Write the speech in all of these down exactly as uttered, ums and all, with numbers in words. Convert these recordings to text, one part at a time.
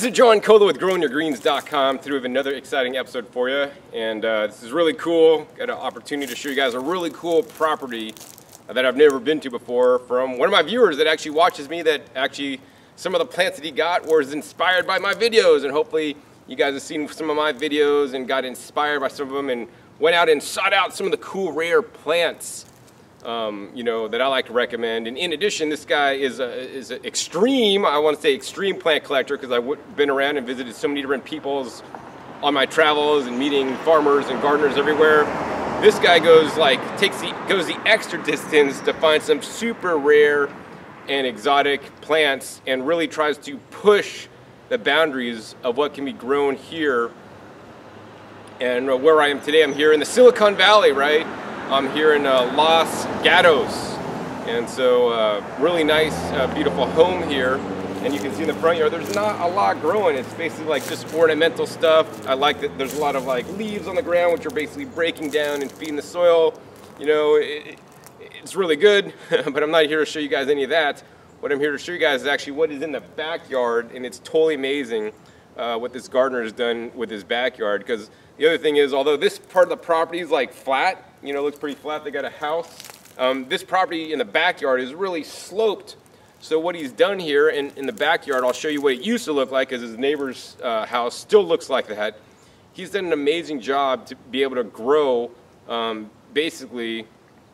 This is John Cola with growing your greens dot com through with another exciting episode for you. And uh, this is really cool. Got an opportunity to show you guys a really cool property that I've never been to before from one of my viewers that actually watches me, that actually some of the plants that he got was inspired by my videos. And hopefully you guys have seen some of my videos and got inspired by some of them and went out and sought out some of the cool rare plants Um, you know, that I like to recommend. And in addition, this guy is a, is an extreme, I want to say extreme plant collector, because I've been around and visited so many different people's on my travels and meeting farmers and gardeners everywhere. This guy goes like, takes the, goes the extra distance to find some super rare and exotic plants and really tries to push the boundaries of what can be grown here. And where I am today, I'm here in the Silicon Valley, right? I'm here in uh, Los Gatos, and so uh, really nice, uh, beautiful home here. And you can see in the front yard, there's not a lot growing. It's basically like just ornamental stuff. I like that there's a lot of like leaves on the ground, which are basically breaking down and feeding the soil. You know, it, it's really good, but I'm not here to show you guys any of that. What I'm here to show you guys is actually what is in the backyard, and it's totally amazing uh, what this gardener has done with his backyard. Because the other thing is, although this part of the property is like flat, you know, looks pretty flat, they got a house. Um, this property in the backyard is really sloped. So what he's done here in, in the backyard, I'll show you what it used to look like, as his neighbor's uh, house still looks like that. He's done an amazing job to be able to grow um, basically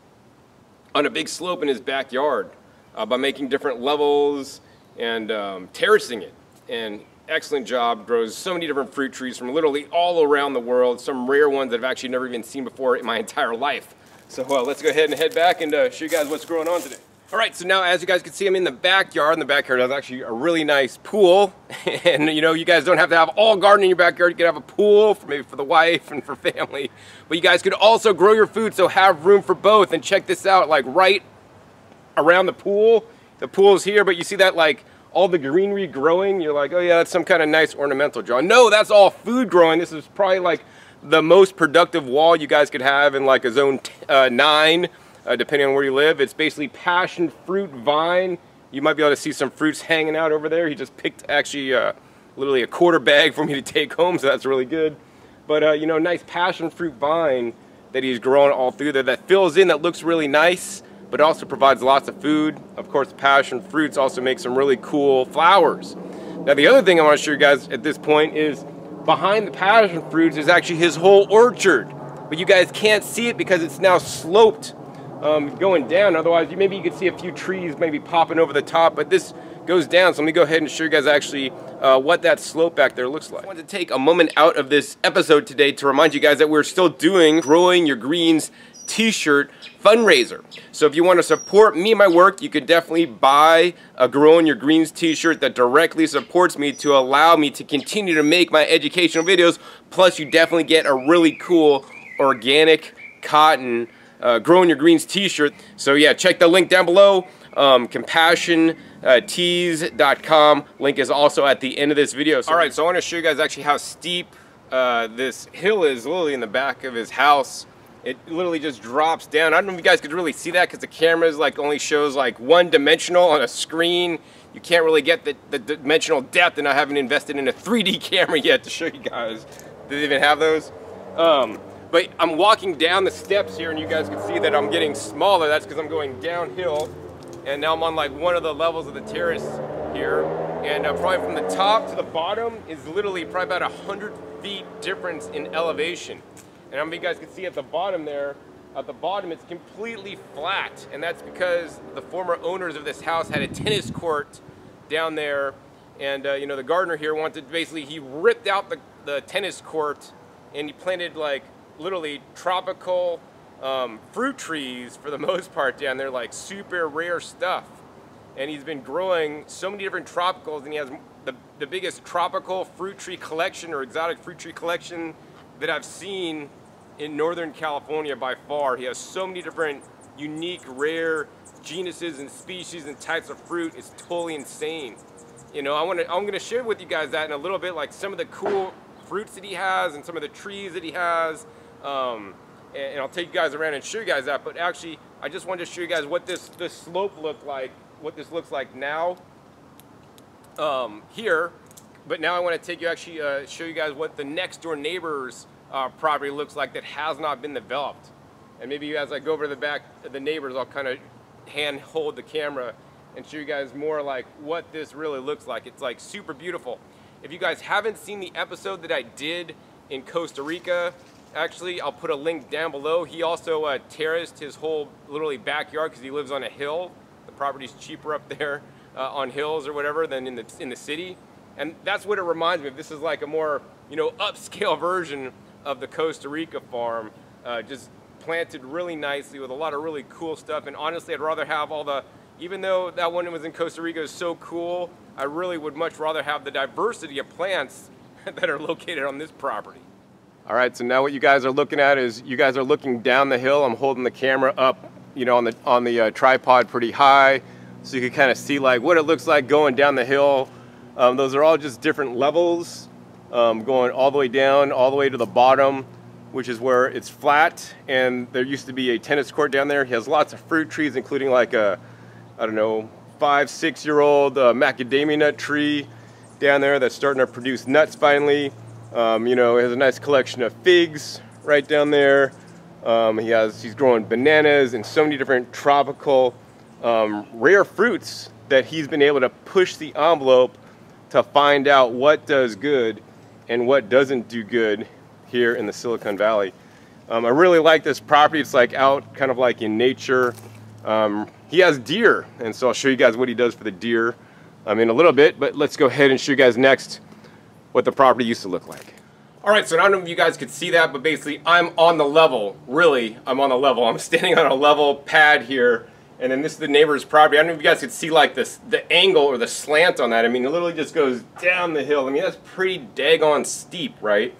on a big slope in his backyard uh, by making different levels and um, terracing it. And excellent job, grows so many different fruit trees from literally all around the world, some rare ones that I've actually never even seen before in my entire life. So uh, let's go ahead and head back and uh, show you guys what's growing on today. All right, so now as you guys can see, I'm in the backyard. In the backyard has actually a really nice pool. And you know, you guys don't have to have all garden in your backyard. You can have a pool for maybe for the wife and for family. But you guys could also grow your food, so have room for both. And check this out, like right around the pool. The pool is here, but you see that like all the greenery growing, you're like, oh yeah, that's some kind of nice ornamental draw. No, that's all food growing. This is probably like the most productive wall you guys could have in like a zone uh, nine, uh, depending on where you live. It's basically passion fruit vine. You might be able to see some fruits hanging out over there. He just picked actually uh, literally a quarter bag for me to take home, so that's really good. But uh, you know, nice passion fruit vine that he's growing all through there that fills in, that looks really nice, but also provides lots of food. Of course, passion fruits also make some really cool flowers. Now, the other thing I want to show you guys at this point is behind the passion fruits is actually his whole orchard. But you guys can't see it because it's now sloped um, going down. Otherwise, you, maybe you could see a few trees maybe popping over the top, but this goes down. So let me go ahead and show you guys actually uh, what that slope back there looks like. I wanted to take a moment out of this episode today to remind you guys that we're still doing Growing Your Greens t-shirt fundraiser. So if you want to support me and my work, you could definitely buy a Growing Your Greens t-shirt that directly supports me to allow me to continue to make my educational videos. Plus, you definitely get a really cool organic cotton uh, Growing Your Greens t-shirt. So yeah, check the link down below, um, compassion tees dot com. Link is also at the end of this video. So, all right, so I want to show you guys actually how steep uh, this hill is, literally in the back of his house. It literally just drops down. I don't know if you guys could really see that because the camera like only shows like one dimensional on a screen. You can't really get the, the dimensional depth, and I haven't invested in a three D camera yet to show you guys. Do they even have those? Um, but I'm walking down the steps here, and you guys can see that I'm getting smaller. That's because I'm going downhill, and now I'm on like one of the levels of the terrace here. And uh, probably from the top to the bottom is literally probably about a hundred feet difference in elevation. And I mean, you guys can see at the bottom there, at the bottom it's completely flat. And that's because the former owners of this house had a tennis court down there. And uh, you know, the gardener here wanted, basically, he ripped out the, the tennis court and he planted like literally tropical um, fruit trees for the most part down there, like super rare stuff. And he's been growing so many different tropicals, and he has the, the biggest tropical fruit tree collection or exotic fruit tree collection that I've seen in Northern California by far. He has so many different unique, rare genuses and species and types of fruit. It's totally insane. You know, I want to, I'm going to share with you guys that in a little bit, like some of the cool fruits that he has and some of the trees that he has. Um, and, and I'll take you guys around and show you guys that. But actually, I just wanted to show you guys what this, this slope looked like, what this looks like now. Um, here, but now I want to take you actually uh, show you guys what the next door neighbor's uh, property looks like that has not been developed. And maybe as I go over to the back of the neighbors, I'll kind of hand hold the camera and show you guys more like what this really looks like. It's like super beautiful. If you guys haven't seen the episode that I did in Costa Rica, actually I'll put a link down below. He also uh, terraced his whole literally backyard because he lives on a hill. The property's cheaper up there uh, on hills or whatever than in the in the city. And that's what it reminds me of. This is like a more, you know, upscale version of the Costa Rica farm, uh, just planted really nicely with a lot of really cool stuff. And honestly, I'd rather have all the, even though that one was in Costa Rica is so cool, I really would much rather have the diversity of plants that are located on this property. All right, so now what you guys are looking at is you guys are looking down the hill. I'm holding the camera up, you know, on the on the uh, tripod pretty high, so you can kind of see like what it looks like going down the hill. Um, those are all just different levels, um, going all the way down, all the way to the bottom, which is where it's flat. And there used to be a tennis court down there. He has lots of fruit trees, including like a, I don't know, five, six-year-old uh, macadamia nut tree down there that's starting to produce nuts finally. Um, you know, he has a nice collection of figs right down there. Um, he has, he's growing bananas and so many different tropical, um, rare fruits that he's been able to push the envelope to find out what does good and what doesn't do good here in the Silicon Valley. Um, I really like this property. It's like out kind of like in nature. Um, he has deer, and so I'll show you guys what he does for the deer um, in a little bit, but let's go ahead and show you guys next what the property used to look like. All right, so I don't know if you guys could see that, but basically I'm on the level. Really, I'm on the level. I'm standing on a level pad here. And then this is the neighbor's property. I don't know if you guys could see like this, the angle or the slant on that. I mean, it literally just goes down the hill. I mean, that's pretty daggone steep, right?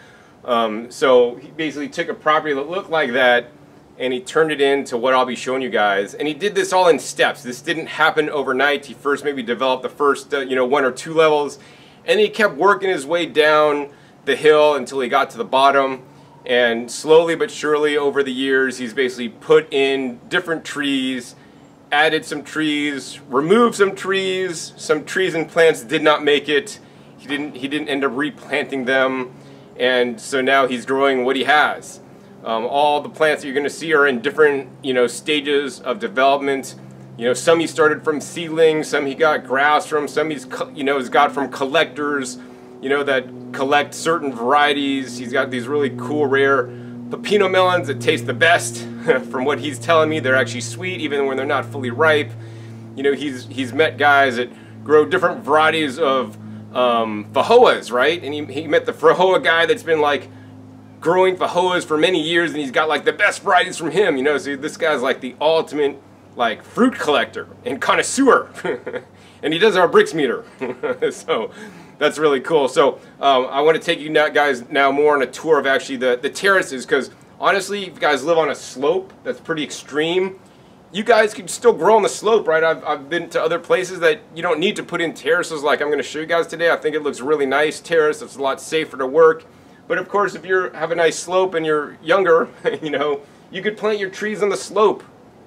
Um, so he basically took a property that looked like that and he turned it into what I'll be showing you guys. And he did this all in steps. This didn't happen overnight. He first maybe developed the first, uh, you know, one or two levels. And he kept working his way down the hill until he got to the bottom. And slowly but surely over the years, he's basically put in different trees, added some trees, removed some trees. Some trees and plants did not make it. He didn't, he didn't end up replanting them. And so now he's growing what he has. Um, all the plants that you're going to see are in different, you know, stages of development. You know, some he started from seedlings, some he got grass from, some he's, you know, has got from collectors, you know, that collect certain varieties. He's got these really cool, rare pepino melons that taste the best. From what he's telling me, they're actually sweet, even when they're not fully ripe. You know, he's he's met guys that grow different varieties of um, fajoas, right? And he, he met the fajoa guy that's been like growing fajoas for many years, and he's got like the best varieties from him. You know, so this guy's like the ultimate like fruit collector and connoisseur, and he does our bricks meter. So that's really cool. So um, I want to take you now, guys now more on a tour of actually the, the terraces, because honestly, if you guys live on a slope that's pretty extreme, you guys can still grow on the slope, right? I've, I've been to other places that you don't need to put in terraces like I'm going to show you guys today. I think it looks really nice terrace. It's a lot safer to work. But of course, if you have a nice slope and you're younger, you know, you could plant your trees on the slope.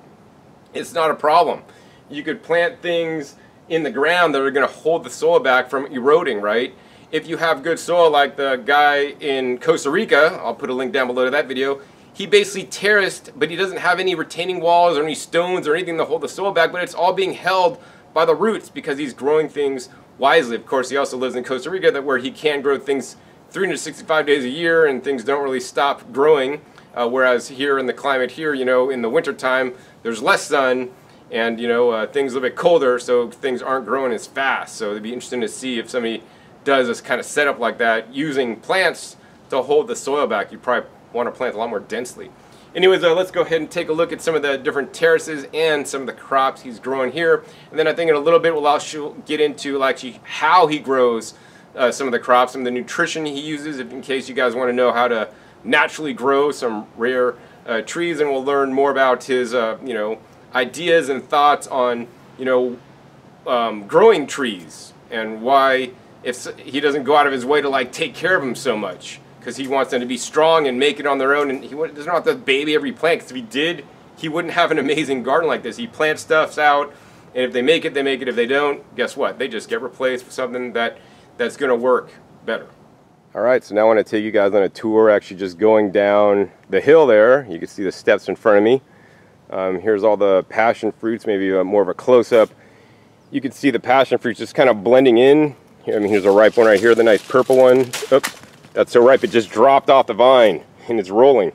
It's not a problem. You could plant things in the ground that are going to hold the soil back from eroding, right? If you have good soil like the guy in Costa Rica, I'll put a link down below to that video, he basically terraced, but he doesn't have any retaining walls or any stones or anything to hold the soil back, but it's all being held by the roots because he's growing things wisely. Of course, he also lives in Costa Rica, that where he can grow things three hundred sixty-five days a year and things don't really stop growing, uh, whereas here in the climate here, you know, in the wintertime, there's less sun, and you know uh, things a little bit colder, so things aren't growing as fast. So it'd be interesting to see if somebody does this kind of setup like that using plants to hold the soil back. You probably want to plant a lot more densely. Anyways, uh, let's go ahead and take a look at some of the different terraces and some of the crops he's growing here. And then I think in a little bit we'll also get into actually how he grows uh, some of the crops, some of the nutrition he uses, if in case you guys want to know how to naturally grow some rare uh, trees. And we'll learn more about his uh, you know ideas and thoughts on, you know, um, growing trees and why if he doesn't go out of his way to like take care of them so much, because he wants them to be strong and make it on their own, and he doesn't have to baby every plant, because if he did, he wouldn't have an amazing garden like this. He plants stuff out, and if they make it, they make it. If they don't, guess what? They just get replaced with something that that's going to work better. All right, so now I want to take you guys on a tour, actually just going down the hill there. You can see the steps in front of me. Um, here's all the passion fruits, maybe a, more of a close-up. You can see the passion fruits just kind of blending in. Here, I mean, here's a ripe one right here, the nice purple one. Oops, that's so ripe it just dropped off the vine and it's rolling.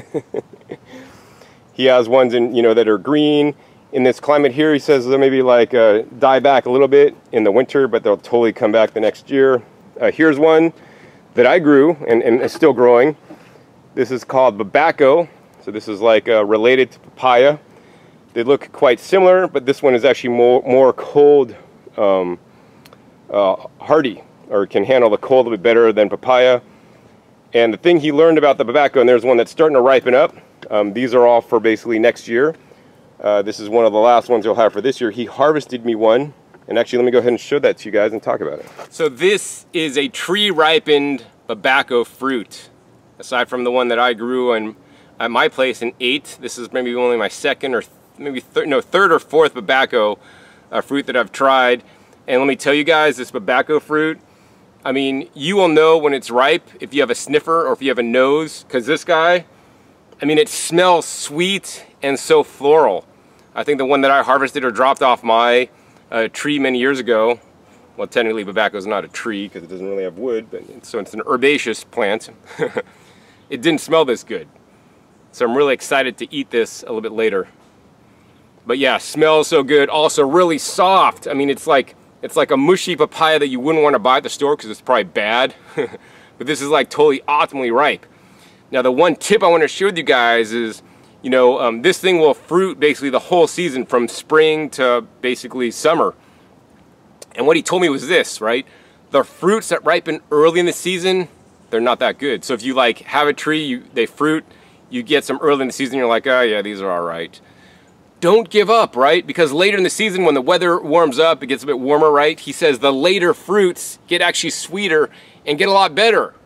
He has ones in, you know, that are green. In this climate here, he says they'll maybe like uh, die back a little bit in the winter, but they'll totally come back the next year. Uh, here's one that I grew and, and is still growing. This is called Babaco. So this is like uh, related to papaya. They look quite similar, but this one is actually more, more cold um, uh, hardy, or can handle the cold a bit better than papaya. And the thing he learned about the Babaco, and there's one that's starting to ripen up. Um, these are all for basically next year. Uh, this is one of the last ones you'll have for this year. He harvested me one. And actually, let me go ahead and show that to you guys and talk about it. So this is a tree-ripened Babaco fruit. Aside from the one that I grew in, at my place and ate, this is maybe only my second or th maybe thir no third or fourth Babaco uh, fruit that I've tried. And let me tell you guys, this Babaco fruit, I mean, you will know when it's ripe if you have a sniffer or if you have a nose, because this guy, I mean, it smells sweet and so floral. I think the one that I harvested or dropped off my uh, tree many years ago, well, technically Babaco is not a tree because it doesn't really have wood, but it's, so it's an herbaceous plant. It didn't smell this good. So I'm really excited to eat this a little bit later. But yeah, smells so good. Also really soft. I mean, it's like it's like a mushy papaya that you wouldn't want to buy at the store because it's probably bad. But this is like totally optimally ripe. Now the one tip I want to share with you guys is, you know, um, this thing will fruit basically the whole season from spring to basically summer. And what he told me was this, right? The fruits that ripen early in the season, they're not that good. So if you like have a tree, you, they fruit, you get some early in the season, you're like, oh yeah, these are all right. Don't give up, right? Because later in the season when the weather warms up, it gets a bit warmer, right? He says the later fruits get actually sweeter and get a lot better.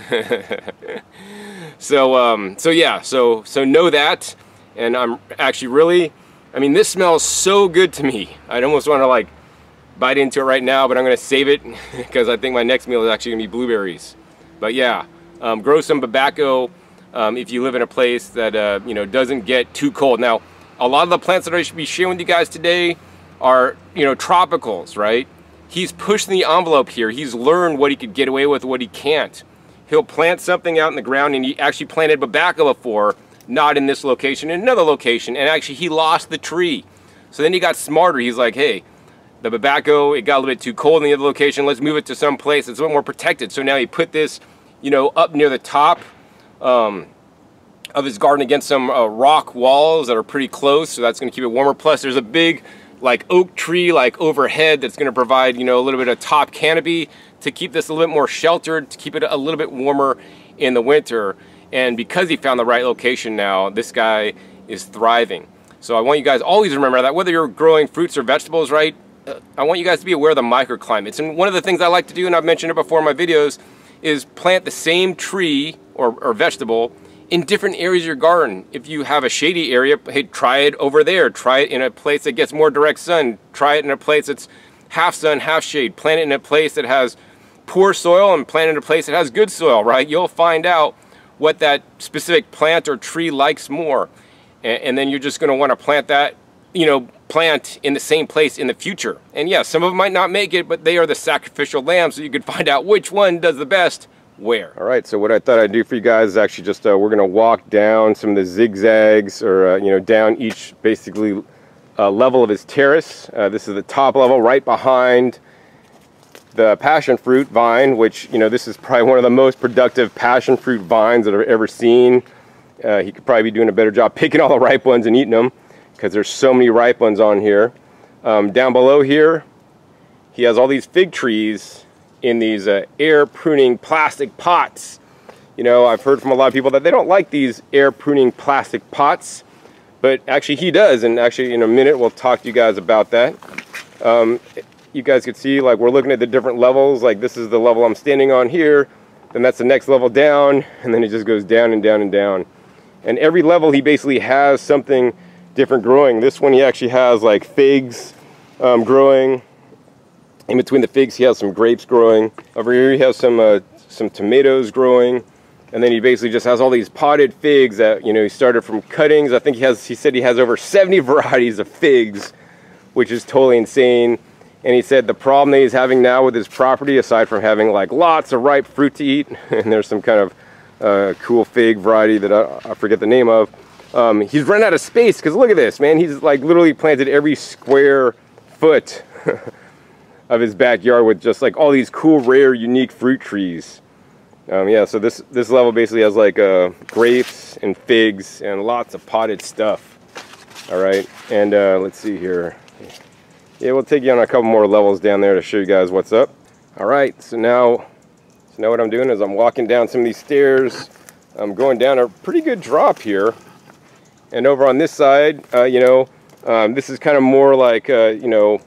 So, um, so yeah, so, so know that. And I'm actually really, I mean, this smells so good to me. I'd almost want to like bite into it right now, but I'm going to save it because I think my next meal is actually going to be blueberries. But yeah, um, grow some Babaco um, if you live in a place that, uh, you know, doesn't get too cold. Now, a lot of the plants that I should be sharing with you guys today are, you know, tropicals, right? He's pushing the envelope here. He's learned what he could get away with, what he can't. He'll plant something out in the ground, and he actually planted Babaco before, not in this location, in another location, and actually he lost the tree. So then he got smarter. He's like, hey, the Babaco, it got a little bit too cold in the other location. Let's move it to some place that's a little more protected. So now he put this, you know, up near the top um, of his garden against some uh, rock walls that are pretty close. So that's going to keep it warmer. Plus, there's a big, like, oak tree, like, overhead that's going to provide, you know, a little bit of top canopy to keep this a little bit more sheltered, to keep it a little bit warmer in the winter. And because he found the right location now, this guy is thriving. So I want you guys always remember that whether you're growing fruits or vegetables, right, uh, I want you guys to be aware of the microclimates. And one of the things I like to do, and I've mentioned it before in my videos, is plant the same tree or, or vegetable in different areas of your garden. If you have a shady area, hey, try it over there. Try it in a place that gets more direct sun. Try it in a place that's half sun, half shade. Plant it in a place that has poor soil and plant it in a place that has good soil, right? You'll find out what that specific plant or tree likes more. And, and then you're just gonna wanna plant that, you know, plant in the same place in the future. And yeah, some of them might not make it, but they are the sacrificial lambs, so you can find out which one does the best where. All right, so what I thought I'd do for you guys is actually just, uh, we're gonna walk down some of the zigzags, or, uh, you know, down each basically uh, level of his terrace. Uh, this is the top level right behind the passion fruit vine, which, you know, this is probably one of the most productive passion fruit vines that I've ever seen. Uh, he could probably be doing a better job picking all the ripe ones and eating them, because there's so many ripe ones on here. Um, down below here, he has all these fig trees in these uh, air pruning plastic pots. You know, I've heard from a lot of people that they don't like these air pruning plastic pots, but actually he does, and actually in a minute we'll talk to you guys about that. Um, you guys can see, like, we're looking at the different levels. Like, this is the level I'm standing on here, then that's the next level down, and then it just goes down and down and down. And every level he basically has something different growing. This one he actually has like figs um, growing. In between the figs, he has some grapes growing. Over here, he has some uh, some tomatoes growing, and then he basically just has all these potted figs that, you know, he started from cuttings. I think he has. He said he has over seventy varieties of figs, which is totally insane. And he said the problem that he's having now with his property, aside from having like lots of ripe fruit to eat, and there's some kind of uh, cool fig variety that I, I forget the name of. Um, he's run out of space, because look at this, man. He's like literally planted every square foot of his backyard with just like all these cool, rare, unique fruit trees. Um, yeah, so this this level basically has like uh, grapes and figs and lots of potted stuff. All right, and uh, let's see here. Yeah, we'll take you on a couple more levels down there to show you guys what's up. All right, so now, so now what I'm doing is I'm walking down some of these stairs. I'm going down a pretty good drop here. And over on this side, uh, you know, um, this is kind of more like, uh, you know,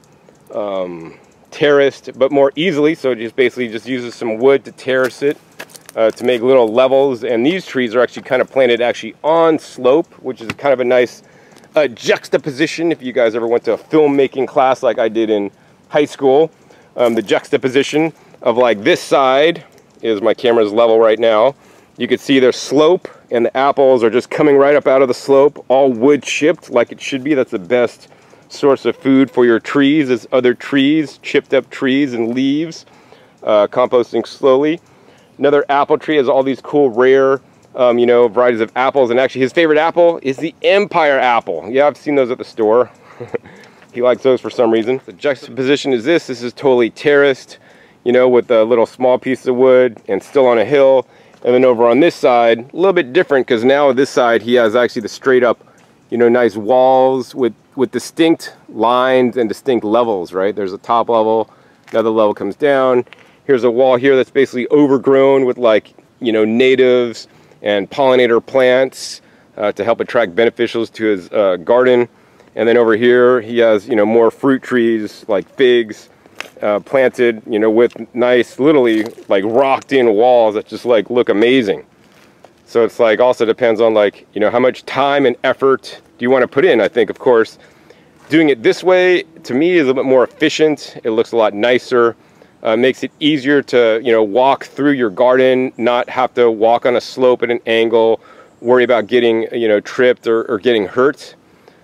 um, terraced, but more easily. So it just basically just uses some wood to terrace it uh, to make little levels. And these trees are actually kind of planted actually on slope, which is kind of a nice uh, juxtaposition. If you guys ever went to a filmmaking class like I did in high school, um, the juxtaposition of like this side is my camera's level right now. You can see there's slope, and the apples are just coming right up out of the slope, all wood chipped like it should be. That's the best source of food for your trees, is other trees, chipped up trees and leaves, uh, composting slowly. Another apple tree has all these cool, rare, um, you know, varieties of apples. And actually his favorite apple is the Empire apple. Yeah, I've seen those at the store. He likes those for some reason. The juxtaposition is this. This is totally terraced, you know, with a little small piece of wood and still on a hill. And then over on this side, a little bit different, because now this side he has actually the straight up, you know, nice walls with, with distinct lines and distinct levels, right? There's a top level, another level comes down. Here's a wall here that's basically overgrown with like, you know, natives and pollinator plants uh, to help attract beneficials to his uh, garden. And then over here he has, you know, more fruit trees like figs. Uh, planted, you know, with nice, literally like rocked in walls that just like look amazing. So it's like also depends on like, you know, how much time and effort do you want to put in. I think, of course, doing it this way to me is a little bit more efficient. It looks a lot nicer, uh, makes it easier to, you know, walk through your garden, not have to walk on a slope at an angle, worry about getting, you know, tripped or, or getting hurt.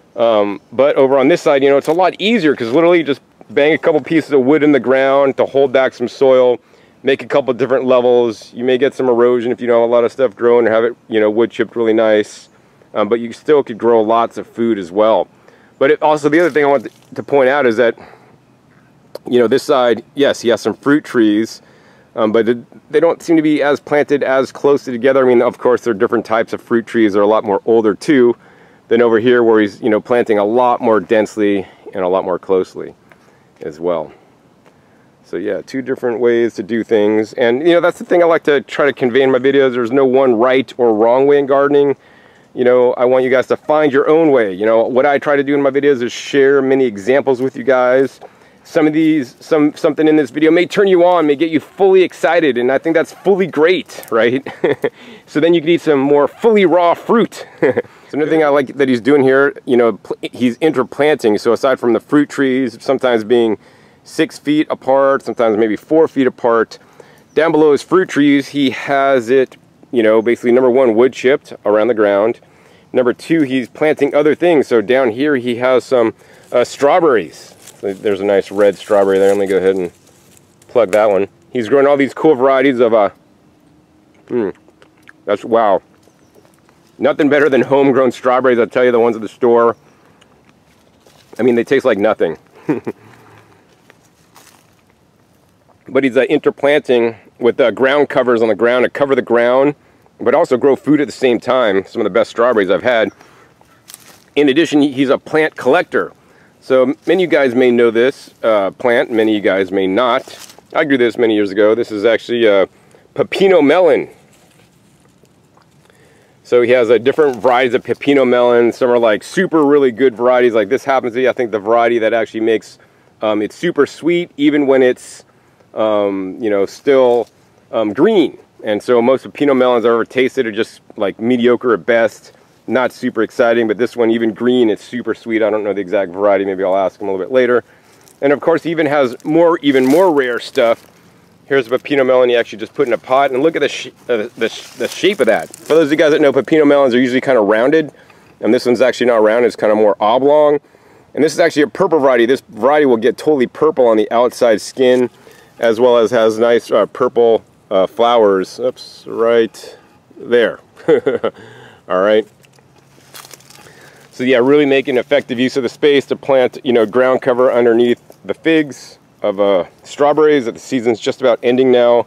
Um, but over on this side, you know, it's a lot easier, because literally just bang a couple pieces of wood in the ground to hold back some soil, make a couple different levels. You may get some erosion if you don't have a lot of stuff growing, or have it, you know, wood chipped really nice, um, but you still could grow lots of food as well. But it, also the other thing I want to point out is that, you know, this side, yes, he has some fruit trees, um, but it, they don't seem to be as planted as closely together. I mean, of course, there are different types of fruit trees. They're a lot more older too than over here, where he's, you know, planting a lot more densely and a lot more closely as well. So yeah, two different ways to do things. And you know, that's the thing I like to try to convey in my videos. There's no one right or wrong way in gardening. You know, I want you guys to find your own way. You know, what I try to do in my videos is share many examples with you guys. Some of these, some something in this video may turn you on, may get you fully excited, and I think that's fully great, right? So then you can eat some more fully raw fruit. So another thing I like that he's doing here, you know, he's interplanting. So aside from the fruit trees sometimes being six feet apart, sometimes maybe four feet apart, down below his fruit trees, he has it, you know, basically number one, wood chipped around the ground. Number two, he's planting other things. So down here he has some uh, strawberries. So there's a nice red strawberry there. Let me go ahead and plug that one. He's growing all these cool varieties of, uh, mm, that's, wow. Nothing better than homegrown strawberries, I'll tell you, the ones at the store. I mean, they taste like nothing. But he's uh, interplanting with uh, ground covers on the ground to cover the ground, but also grow food at the same time. Some of the best strawberries I've had. In addition, he's a plant collector. So many of you guys may know this uh, plant, many of you guys may not. I grew this many years ago. This is actually a pepino melon. So he has a different varieties of pepino melon. Some are like super really good varieties. Like this happens to be, I think, the variety that actually makes um, it super sweet, even when it's, um, you know, still um, green. And so most pepino melons I've ever tasted are just like mediocre at best, not super exciting. But this one, even green, it's super sweet. I don't know the exact variety. Maybe I'll ask him a little bit later. And of course, he even has more, even more rare stuff. Here's a pepino melon he actually just put in a pot, and look at the, sh uh, the, sh the shape of that. For those of you guys that know, pepino melons are usually kind of rounded, and this one's actually not round, it's kind of more oblong. And this is actually a purple variety. This variety will get totally purple on the outside skin, as well as has nice uh, purple uh, flowers. Oops, right there. All right. So yeah, really making effective use of the space to plant, you know, ground cover underneath the figs of uh, strawberries that the season's just about ending now.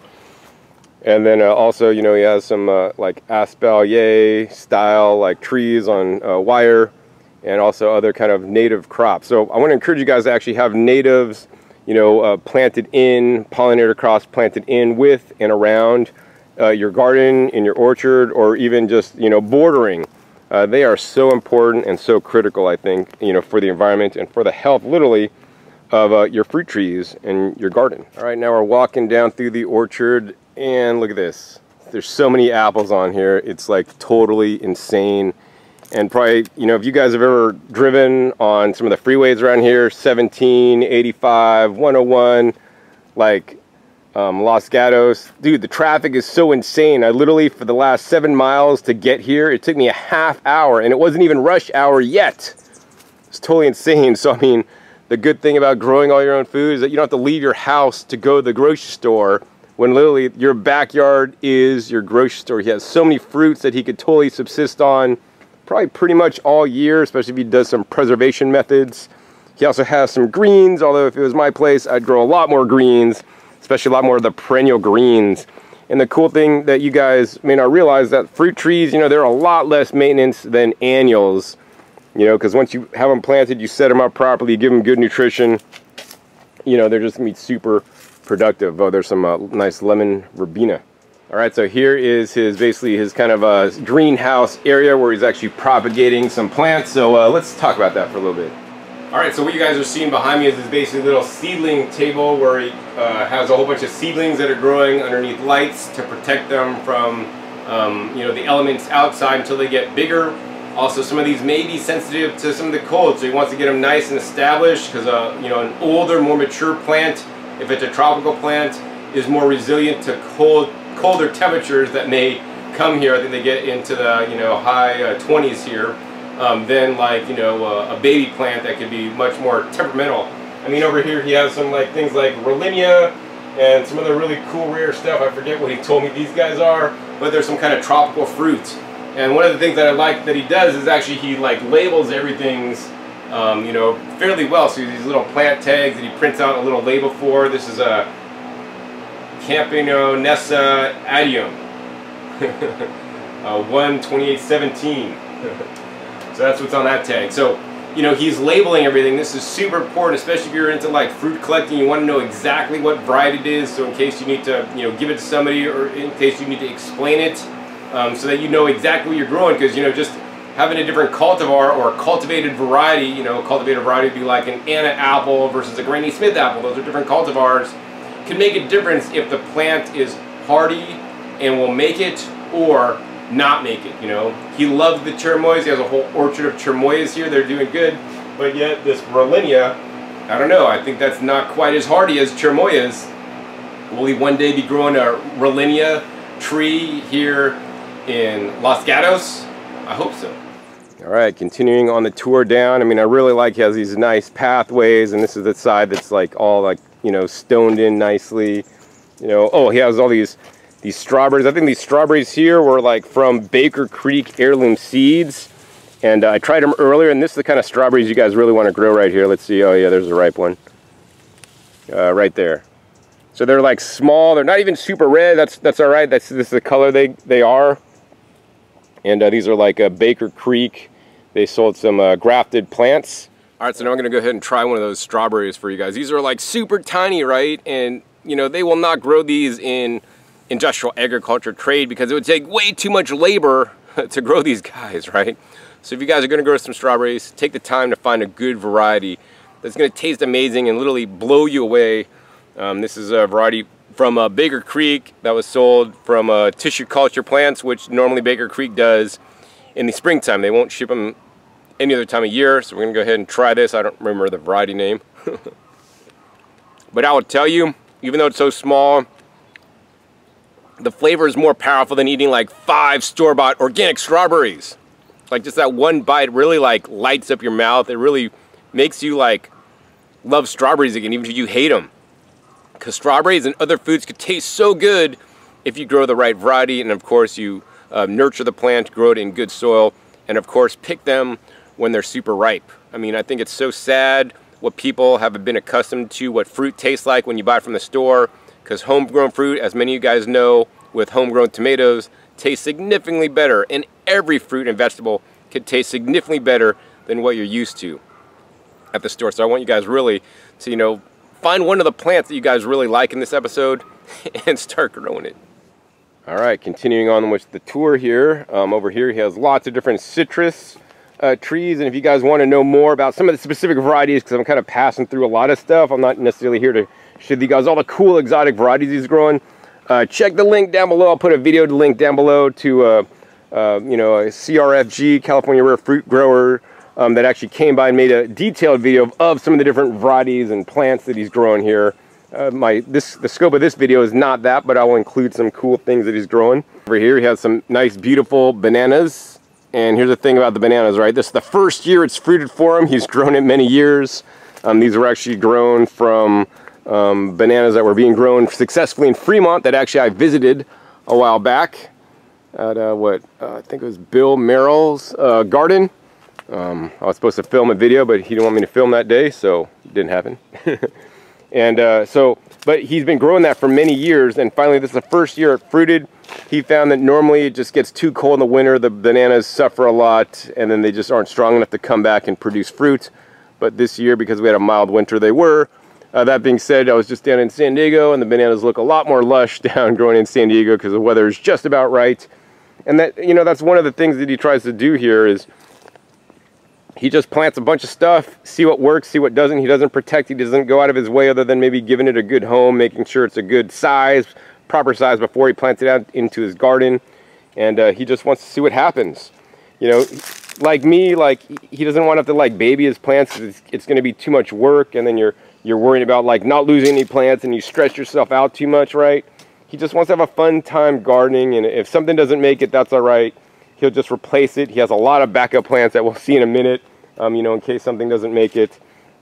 And then uh, also, you know, he has some uh, like espalier style like trees on uh, wire, and also other kind of native crops. So I want to encourage you guys to actually have natives, you know, uh, planted in, pollinator crops planted in, with, and around uh, your garden, in your orchard, or even just, you know, bordering. Uh, they are so important and so critical, I think, you know, for the environment and for the health, literally, of uh, your fruit trees and your garden. All right, now we're walking down through the orchard, and look at this. There's so many apples on here. It's like totally insane. And probably, you know, if you guys have ever driven on some of the freeways around here, seventeen, eighty-five, one oh one, like um, Los Gatos, dude, the traffic is so insane. I literally, for the last seven miles to get here, it took me a half hour, and it wasn't even rush hour yet. It's totally insane. So, I mean, the good thing about growing all your own food is that you don't have to leave your house to go to the grocery store, when literally your backyard is your grocery store. He has so many fruits that he could totally subsist on probably pretty much all year, especially if he does some preservation methods. He also has some greens, although if it was my place, I'd grow a lot more greens, especially a lot more of the perennial greens. And the cool thing that you guys may not realize, that fruit trees, you know, they're a lot less maintenance than annuals. You know, because once you have them planted, you set them up properly, you give them good nutrition, you know, they're just going to be super productive. Oh, there's some uh, nice lemon verbena. All right, so here is his, basically his kind of uh, greenhouse area where he's actually propagating some plants. So uh, let's talk about that for a little bit. All right, so what you guys are seeing behind me is this basically little seedling table where he uh, has a whole bunch of seedlings that are growing underneath lights to protect them from, um, you know, the elements outside until they get bigger. Also, some of these may be sensitive to some of the cold, so he wants to get them nice and established, because uh, you know, an older, more mature plant, if it's a tropical plant, is more resilient to cold, colder temperatures that may come here. I think they get into the, you know, high uh, twenties here, um, than like, you know, uh, a baby plant that could be much more temperamental. I mean, over here he has some like things like Rollinia and some other really cool rare stuff. I forget what he told me these guys are, but there's some kind of tropical fruit. And one of the things that I like that he does is actually he like labels everything's, um, you know, fairly well. So these little plant tags that he prints out a little label for. This is a Campionessa adium, uh, one twenty-eight seventeen. So that's what's on that tag. So, you know, he's labeling everything. This is super important, especially if you're into like fruit collecting. You want to know exactly what variety it is, so in case you need to, you know, give it to somebody, or in case you need to explain it. Um, so that you know exactly what you're growing, because, you know, just having a different cultivar or a cultivated variety, you know, a cultivated variety would be like an Anna apple versus a Granny Smith apple. Those are different cultivars. Can make a difference if the plant is hardy and will make it or not make it, you know. He loves the cherimoyas. He has a whole orchard of cherimoyas here. They're doing good. But yet this Rollinia, I don't know, I think that's not quite as hardy as cherimoyas. Will he one day be growing a Rollinia tree here in Los Gatos? I hope so. All right, continuing on the tour down. I mean, I really like he has these nice pathways, and this is the side that's like all like, you know, stoned in nicely. You know, oh, he has all these these strawberries. I think these strawberries here were like from Baker Creek heirloom seeds, and uh, I tried them earlier, and this is the kind of strawberries you guys really want to grow right here. Let's see. Oh yeah, there's a ripe one uh, right there. So they're like small. They're not even super red. That's that's all right. That's this is the color they they are. And uh, these are like a Baker Creek. They sold some uh, grafted plants. All right, so now I'm gonna go ahead and try one of those strawberries for you guys. These are like super tiny, right? And you know, they will not grow these in industrial agriculture trade because it would take way too much labor to grow these guys, right? So if you guys are gonna grow some strawberries, take the time to find a good variety that's gonna taste amazing and literally blow you away. Um, this is a variety from uh, Baker Creek that was sold from uh, tissue culture plants, which normally Baker Creek does in the springtime. They won't ship them any other time of year, so we're gonna go ahead and try this. I don't remember the variety name. But I will tell you, even though it's so small, the flavor is more powerful than eating like five store-bought organic strawberries. Like just that one bite really like lights up your mouth. It really makes you like love strawberries again, even if you hate them. Because strawberries and other foods could taste so good if you grow the right variety, and of course you uh, nurture the plant, grow it in good soil, and of course pick them when they're super ripe. I mean, I think it's so sad what people have been accustomed to what fruit tastes like when you buy it from the store, because homegrown fruit, as many of you guys know, with homegrown tomatoes, tastes significantly better, and every fruit and vegetable can taste significantly better than what you're used to at the store. So I want you guys really to, you know, find one of the plants that you guys really like in this episode and start growing it. All right, continuing on with the tour here. Um, over here he has lots of different citrus uh, trees, and if you guys want to know more about some of the specific varieties, because I'm kind of passing through a lot of stuff, I'm not necessarily here to show you guys all the cool exotic varieties he's growing. Uh, check the link down below. I'll put a video link down below to uh, uh, you know, a C R F G, California Rare Fruit Grower, um, that actually came by and made a detailed video of, of some of the different varieties and plants that he's growing here. Uh, my this the scope of this video is not that, but I will include some cool things that he's growing. Over here he has some nice, beautiful bananas. And here's the thing about the bananas, right? This is the first year it's fruited for him. He's grown it many years. Um, these were actually grown from um, bananas that were being grown successfully in Fremont that actually I visited a while back at uh, what uh, I think it was Bill Merrill's uh, garden. Um, I was supposed to film a video, but he didn't want me to film that day, so it didn't happen. And uh, so, but he's been growing that for many years, and finally this is the first year it fruited. He found that normally it just gets too cold in the winter, the bananas suffer a lot, and then they just aren't strong enough to come back and produce fruit. But this year, because we had a mild winter, they were. Uh, that being said, I was just down in San Diego, and the bananas look a lot more lush down growing in San Diego because the weather is just about right. And that, you know, that's one of the things that he tries to do here is he just plants a bunch of stuff, see what works, see what doesn't. He doesn't protect, he doesn't go out of his way other than maybe giving it a good home, making sure it's a good size, proper size before he plants it out into his garden. And uh, he just wants to see what happens. You know, like me, like he doesn't want to have to like baby his plants. It's, it's going to be too much work, and then you're you're worrying about like not losing any plants, and you stress yourself out too much, right? He just wants to have a fun time gardening, and if something doesn't make it, that's all right. He'll just replace it. He has a lot of backup plants that we'll see in a minute, um, you know, in case something doesn't make it.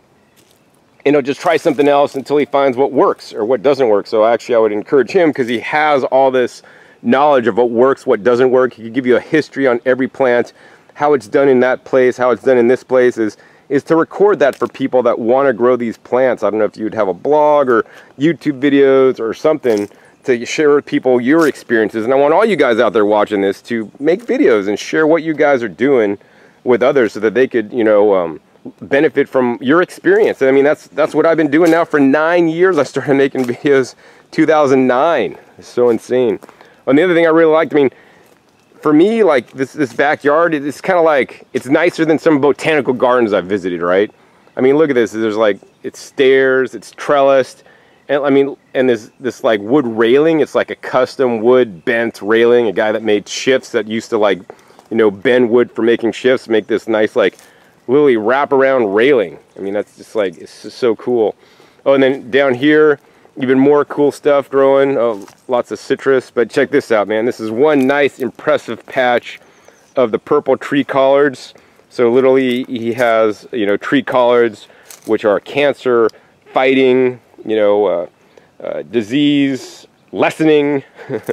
And he'll just try something else until he finds what works or what doesn't work. So actually I would encourage him, because he has all this knowledge of what works, what doesn't work. He can give you a history on every plant, how it's done in that place, how it's done in this place, is, is to record that for people that want to grow these plants. I don't know if you'd have a blog or YouTube videos or something to share with people your experiences. And I want all you guys out there watching this to make videos and share what you guys are doing with others so that they could, you know, um, benefit from your experience. I mean, that's that's what I've been doing now for nine years. I started making videos two thousand nine. It's so insane. And the other thing I really liked, I mean, for me, like this this backyard, it's kind of like, it's nicer than some botanical gardens I've visited, right? I mean, look at this. There's like, it's stairs, it's trellised, and I mean, and there's this like wood railing. It's like a custom wood bent railing. A guy that made shifts that used to like, you know, bend wood for making shifts, make this nice like really wraparound railing. I mean, that's just like, it's just so cool. Oh, and then down here, even more cool stuff growing. Oh, lots of citrus. But check this out, man. This is one nice, impressive patch of the purple tree collards. So literally, he has, you know, tree collards, which are cancer fighting, you know, uh, uh, disease lessening,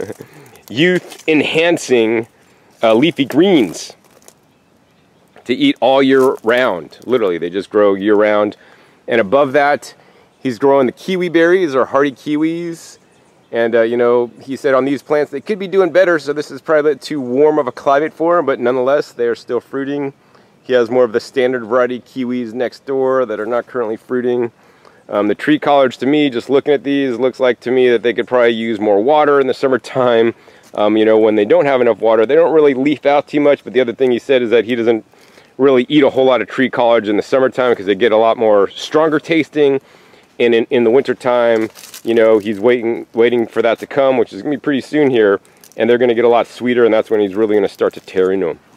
youth enhancing uh, leafy greens to eat all year round. Literally, they just grow year round. And above that, he's growing the kiwi berries, or hardy kiwis. And, uh, you know, he said on these plants, they could be doing better, so this is probably too warm of a climate for them, but nonetheless, they are still fruiting. He has more of the standard variety kiwis next door that are not currently fruiting. Um, the tree collards, to me, just looking at these, looks like to me that they could probably use more water in the summertime. Um, you know, when they don't have enough water, they don't really leaf out too much. But the other thing he said is that he doesn't really eat a whole lot of tree collards in the summertime because they get a lot more stronger tasting. And in, in the wintertime, you know, he's waiting waiting for that to come, which is going to be pretty soon here. And they're going to get a lot sweeter, and that's when he's really going to start to tear into them.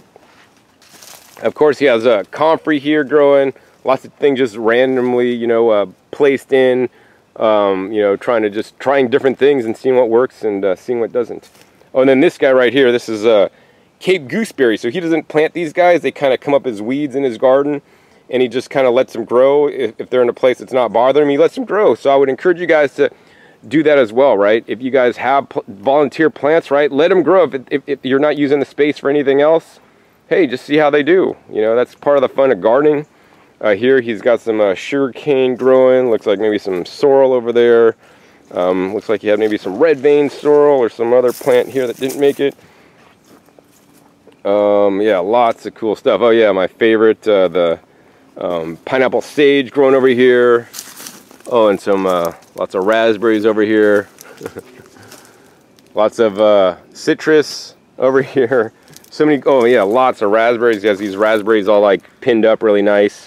Of course, he has a comfrey here growing. Lots of things just randomly, you know, uh, placed in. Um, you know, trying to just trying different things and seeing what works and uh, seeing what doesn't. Oh, and then this guy right here, this is uh, Cape Gooseberry. So he doesn't plant these guys. They kind of come up as weeds in his garden, and he just kind of lets them grow. If, if they're in a place that's not bothering him, he lets them grow. So I would encourage you guys to do that as well, right? If you guys have volunteer plants, right, let them grow. If, if, if you're not using the space for anything else, hey, just see how they do. You know, that's part of the fun of gardening. Uh, here he's got some uh, sugar cane growing. Looks like maybe some sorrel over there. Um, looks like he had maybe some red vein sorrel or some other plant here that didn't make it. Um, yeah, lots of cool stuff. Oh yeah, my favorite, uh, the um, pineapple sage growing over here. Oh, and some uh, lots of raspberries over here. Lots of uh, citrus over here. So many, oh yeah, lots of raspberries. He has these raspberries all like pinned up really nice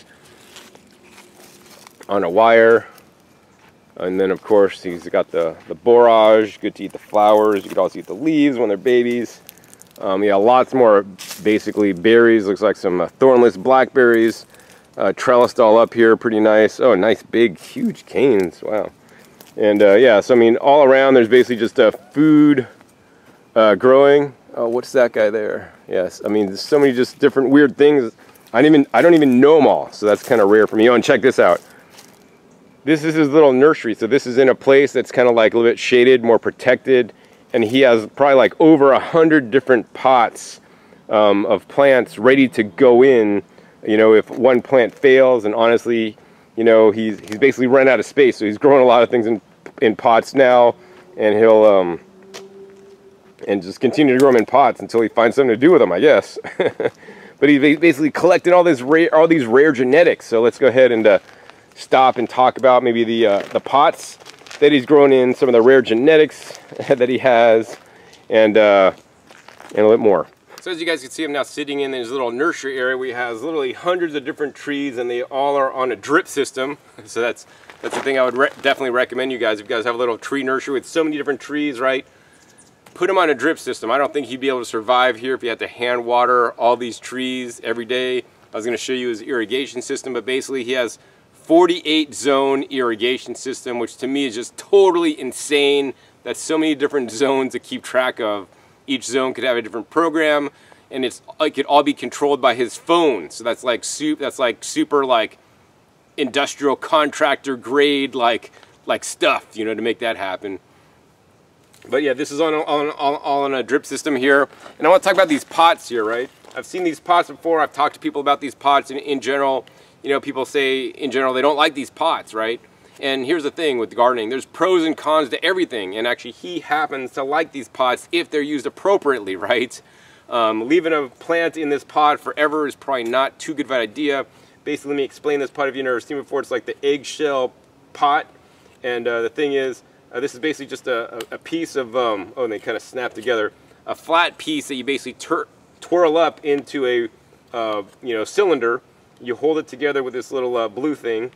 on a wire. And then of course he's got the the borage. Good to eat the flowers. You could also eat the leaves when they're babies. Um, yeah, lots more basically berries. Looks like some uh, thornless blackberries, uh, trellised all up here, pretty nice. Oh, nice big huge canes. Wow. And uh, yeah, so I mean all around there's basically just a uh, food uh, growing. Oh, what's that guy there? Yes, I mean there's so many just different weird things. I don't even I don't even know them all, so that's kind of rare for me. Oh, and check this out. This is his little nursery. So this is in a place that's kind of like a little bit shaded, more protected. And he has probably like over a hundred different pots um, of plants ready to go in, you know, if one plant fails. And honestly, you know, he's, he's basically run out of space. So he's growing a lot of things in, in pots now. And he'll, um, and just continue to grow them in pots until he finds something to do with them, I guess. But he's basically collecting all, this rare, all these rare genetics. So let's go ahead and uh, stop and talk about maybe the uh, the pots that he's grown in, some of the rare genetics that he has, and uh, and a little bit more. So as you guys can see, I'm now sitting in this little nursery area. We have literally hundreds of different trees, and they all are on a drip system. So that's that's the thing I would re definitely recommend you guys. If you guys have a little tree nursery with so many different trees, right? Put them on a drip system. I don't think you'd be able to survive here if you had to hand water all these trees every day. I was going to show you his irrigation system, but basically he has forty-eight zone irrigation system, which to me is just totally insane. That's so many different zones to keep track of. Each zone could have a different program, and it's it could all be controlled by his phone. So that's like soup. That's like super like industrial contractor grade like like stuff, you know, to make that happen. But yeah, this is on on all, all on a drip system here, and I want to talk about these pots here, right? I've seen these pots before. I've talked to people about these pots in, in general. You know, people say in general they don't like these pots, right? And here's the thing with gardening, there's pros and cons to everything, and actually he happens to like these pots if they're used appropriately, right? Um, leaving a plant in this pot forever is probably not too good of an idea. Basically, let me explain this pot if you've never seen it before. It's like the eggshell pot, and uh, the thing is, uh, this is basically just a, a piece of, um, oh, and they kind of snap together, a flat piece that you basically twirl up into a, uh, you know, cylinder. You hold it together with this little uh, blue thing,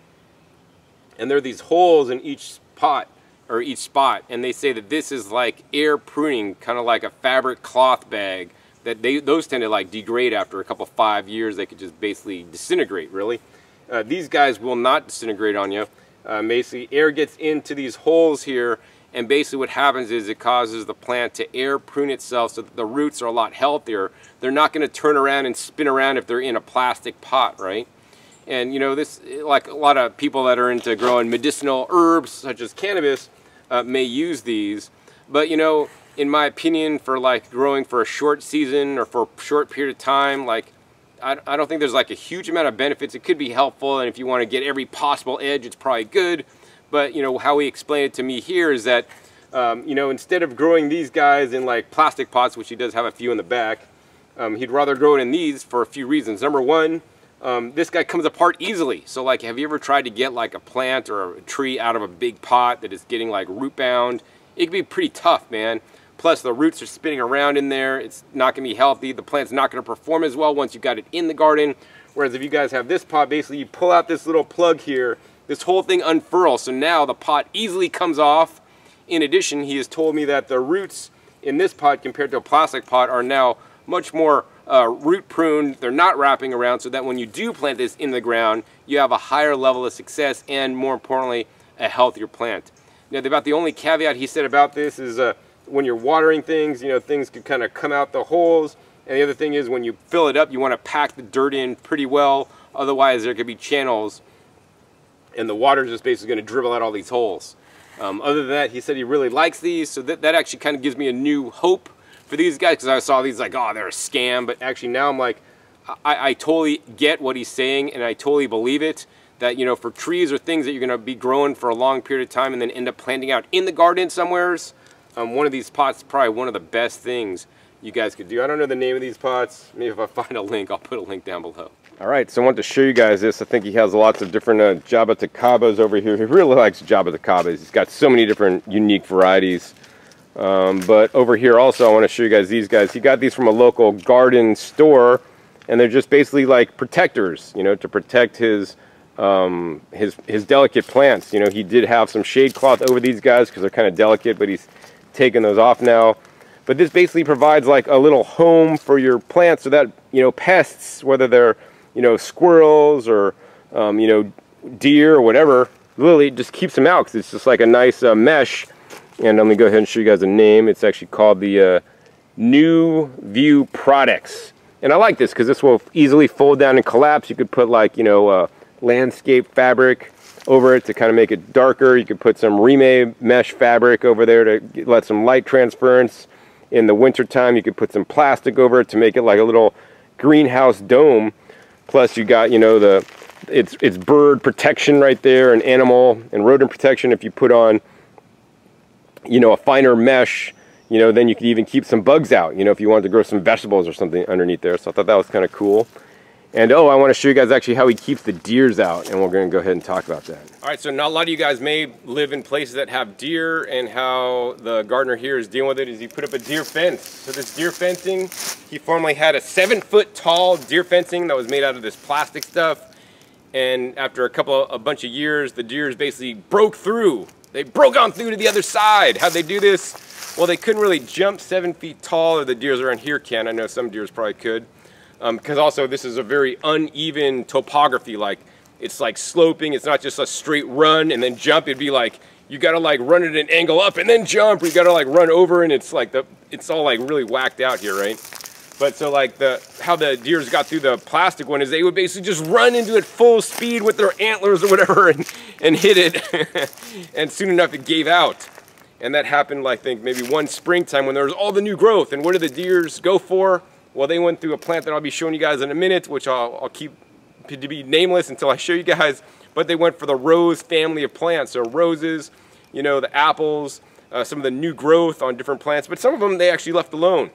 and there are these holes in each pot or each spot, and they say that this is like air pruning, kind of like a fabric cloth bag, that they those tend to like degrade after a couple five years. They could just basically disintegrate, really. Uh, these guys will not disintegrate on you. Uh, basically air gets into these holes here, and basically what happens is it causes the plant to air prune itself so that the roots are a lot healthier. They're not going to turn around and spin around if they're in a plastic pot, right? And you know, this, like a lot of people that are into growing medicinal herbs such as cannabis uh, may use these, but you know, in my opinion, for like growing for a short season or for a short period of time, like I, I don't think there's like a huge amount of benefits. It could be helpful, and if you want to get every possible edge, it's probably good. But you know, how he explained it to me here is that um, you know, instead of growing these guys in like plastic pots, which he does have a few in the back, um, he'd rather grow it in these for a few reasons. Number one, Um, this guy comes apart easily. So like, have you ever tried to get like a plant or a tree out of a big pot that is getting like root bound? It can be pretty tough, man. Plus the roots are spinning around in there. It's not gonna be healthy. The plant's not gonna perform as well once you got it in the garden. Whereas if you guys have this pot, basically you pull out this little plug here, this whole thing unfurls. So now the pot easily comes off. In addition, he has told me that the roots in this pot compared to a plastic pot are now much more Uh, root pruned. They're not wrapping around, so that when you do plant this in the ground, you have a higher level of success and, more importantly, a healthier plant. Now, about the only caveat he said about this is uh, when you're watering things, you know, things could kind of come out the holes. And the other thing is when you fill it up, you want to pack the dirt in pretty well. Otherwise, there could be channels and the water is just basically going to dribble out all these holes. Um, other than that, he said he really likes these. So that, that actually kind of gives me a new hope for these guys, because I saw these like, oh, they're a scam. But actually now I'm like, I, I totally get what he's saying, and I totally believe it. That, you know, for trees or things that you're going to be growing for a long period of time and then end up planting out in the garden somewheres, um, one of these pots is probably one of the best things you guys could do. I don't know the name of these pots. Maybe if I find a link, I'll put a link down below. All right, so I want to show you guys this. I think he has lots of different uh, Jaboticabas over here. He really likes Jaboticabas. He's got so many different unique varieties. Um, but over here also, I want to show you guys these guys. He got these from a local garden store, and they're just basically like protectors, you know, to protect his um, his his delicate plants. You know, he did have some shade cloth over these guys because they're kind of delicate, but he's taken those off now. But this basically provides like a little home for your plants so that, you know, pests, whether they're, you know, squirrels or, um, you know, deer or whatever, really just keeps them out because it's just like a nice uh, mesh. And let me go ahead and show you guys a name. It's actually called the uh, New View Products. And I like this because this will easily fold down and collapse. You could put like, you know, uh, landscape fabric over it to kind of make it darker. You could put some remade mesh fabric over there to let some light transference. In the winter time, you could put some plastic over it to make it like a little greenhouse dome. Plus you got, you know, the it's it's bird protection right there, and animal and rodent protection. If you put on, you know, a finer mesh, you know, then you could even keep some bugs out, you know, if you wanted to grow some vegetables or something underneath there. So I thought that was kind of cool. And oh, I want to show you guys actually how he keeps the deers out, and we're going to go ahead and talk about that. All right, so now a lot of you guys may live in places that have deer, and how the gardener here is dealing with it is he put up a deer fence. So this deer fencing, he formerly had a seven foot tall deer fencing that was made out of this plastic stuff. And after a couple, a bunch of years, the deers basically broke through. They broke on through to the other side. How'd they do this? Well, they couldn't really jump seven feet tall, or the deers around here can. I know some deers probably could. Um, because also this is a very uneven topography. Like, it's like sloping. It's not just a straight run and then jump. It'd be like, you gotta like run at an angle up and then jump, or you gotta like run over, and it's like the, it's all like really whacked out here, right? But so like the, how the deers got through the plastic one is they would basically just run into it full speed with their antlers or whatever and, and hit it. And soon enough it gave out. And that happened, I think, maybe one springtime when there was all the new growth. And what did the deers go for? Well, they went through a plant that I'll be showing you guys in a minute, which I'll, I'll keep to be nameless until I show you guys. But they went for the rose family of plants. So roses, you know, the apples, uh, some of the new growth on different plants. But some of them they actually left alone.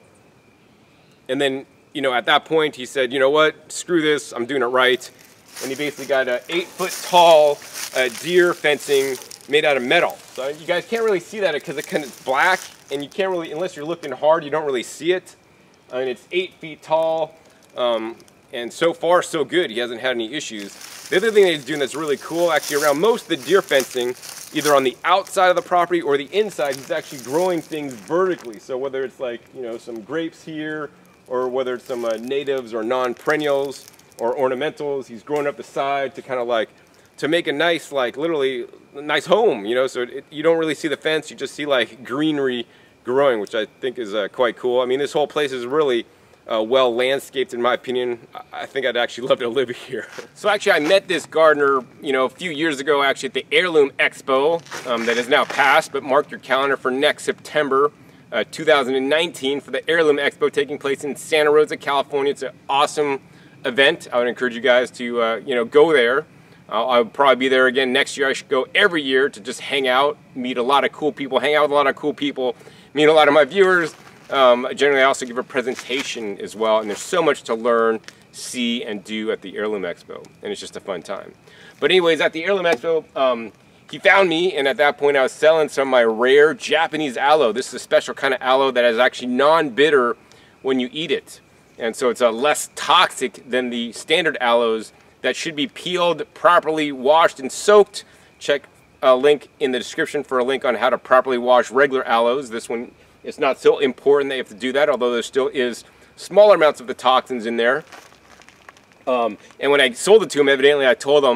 And then, you know, at that point he said, you know what, screw this, I'm doing it right. And he basically got an eight foot tall uh, deer fencing made out of metal. So you guys can't really see that because it kind of black, and you can't really, unless you're looking hard, you don't really see it. And it's eight feet tall, um, and so far so good. He hasn't had any issues. The other thing that he's doing that's really cool, actually around most of the deer fencing, either on the outside of the property or the inside, he's actually growing things vertically. So whether it's like, you know, some grapes here, or whether it's some uh, natives or non-perennials or ornamentals, he's growing up the side to kind of like, to make a nice, like literally, a nice home, you know, so it, you don't really see the fence, you just see like greenery growing, which I think is uh, quite cool. I mean, this whole place is really uh, well landscaped, in my opinion. I think I'd actually love to live here. So actually, I met this gardener, you know, a few years ago, actually at the Heirloom Expo um, that is now passed, but mark your calendar for next September uh, two thousand nineteen for the Heirloom Expo taking place in Santa Rosa, California. It's an awesome event. I would encourage you guys to, uh, you know, go there. Uh, I'll probably be there again next year. I should go every year to just hang out, meet a lot of cool people, hang out with a lot of cool people, meet a lot of my viewers. Um, generally, I also give a presentation as well, and there's so much to learn, see, and do at the Heirloom Expo, and it's just a fun time. But anyways, at the Heirloom Expo, um, he found me, and at that point, I was selling some of my rare Japanese aloe. This is a special kind of aloe that is actually non-bitter when you eat it, and so it's a less toxic than the standard aloes that should be peeled, properly washed, and soaked. Check a link in the description for a link on how to properly wash regular aloes. This one, it's not so important that you have to do that, although there still is smaller amounts of the toxins in there. Um, and when I sold it to him, evidently I told him,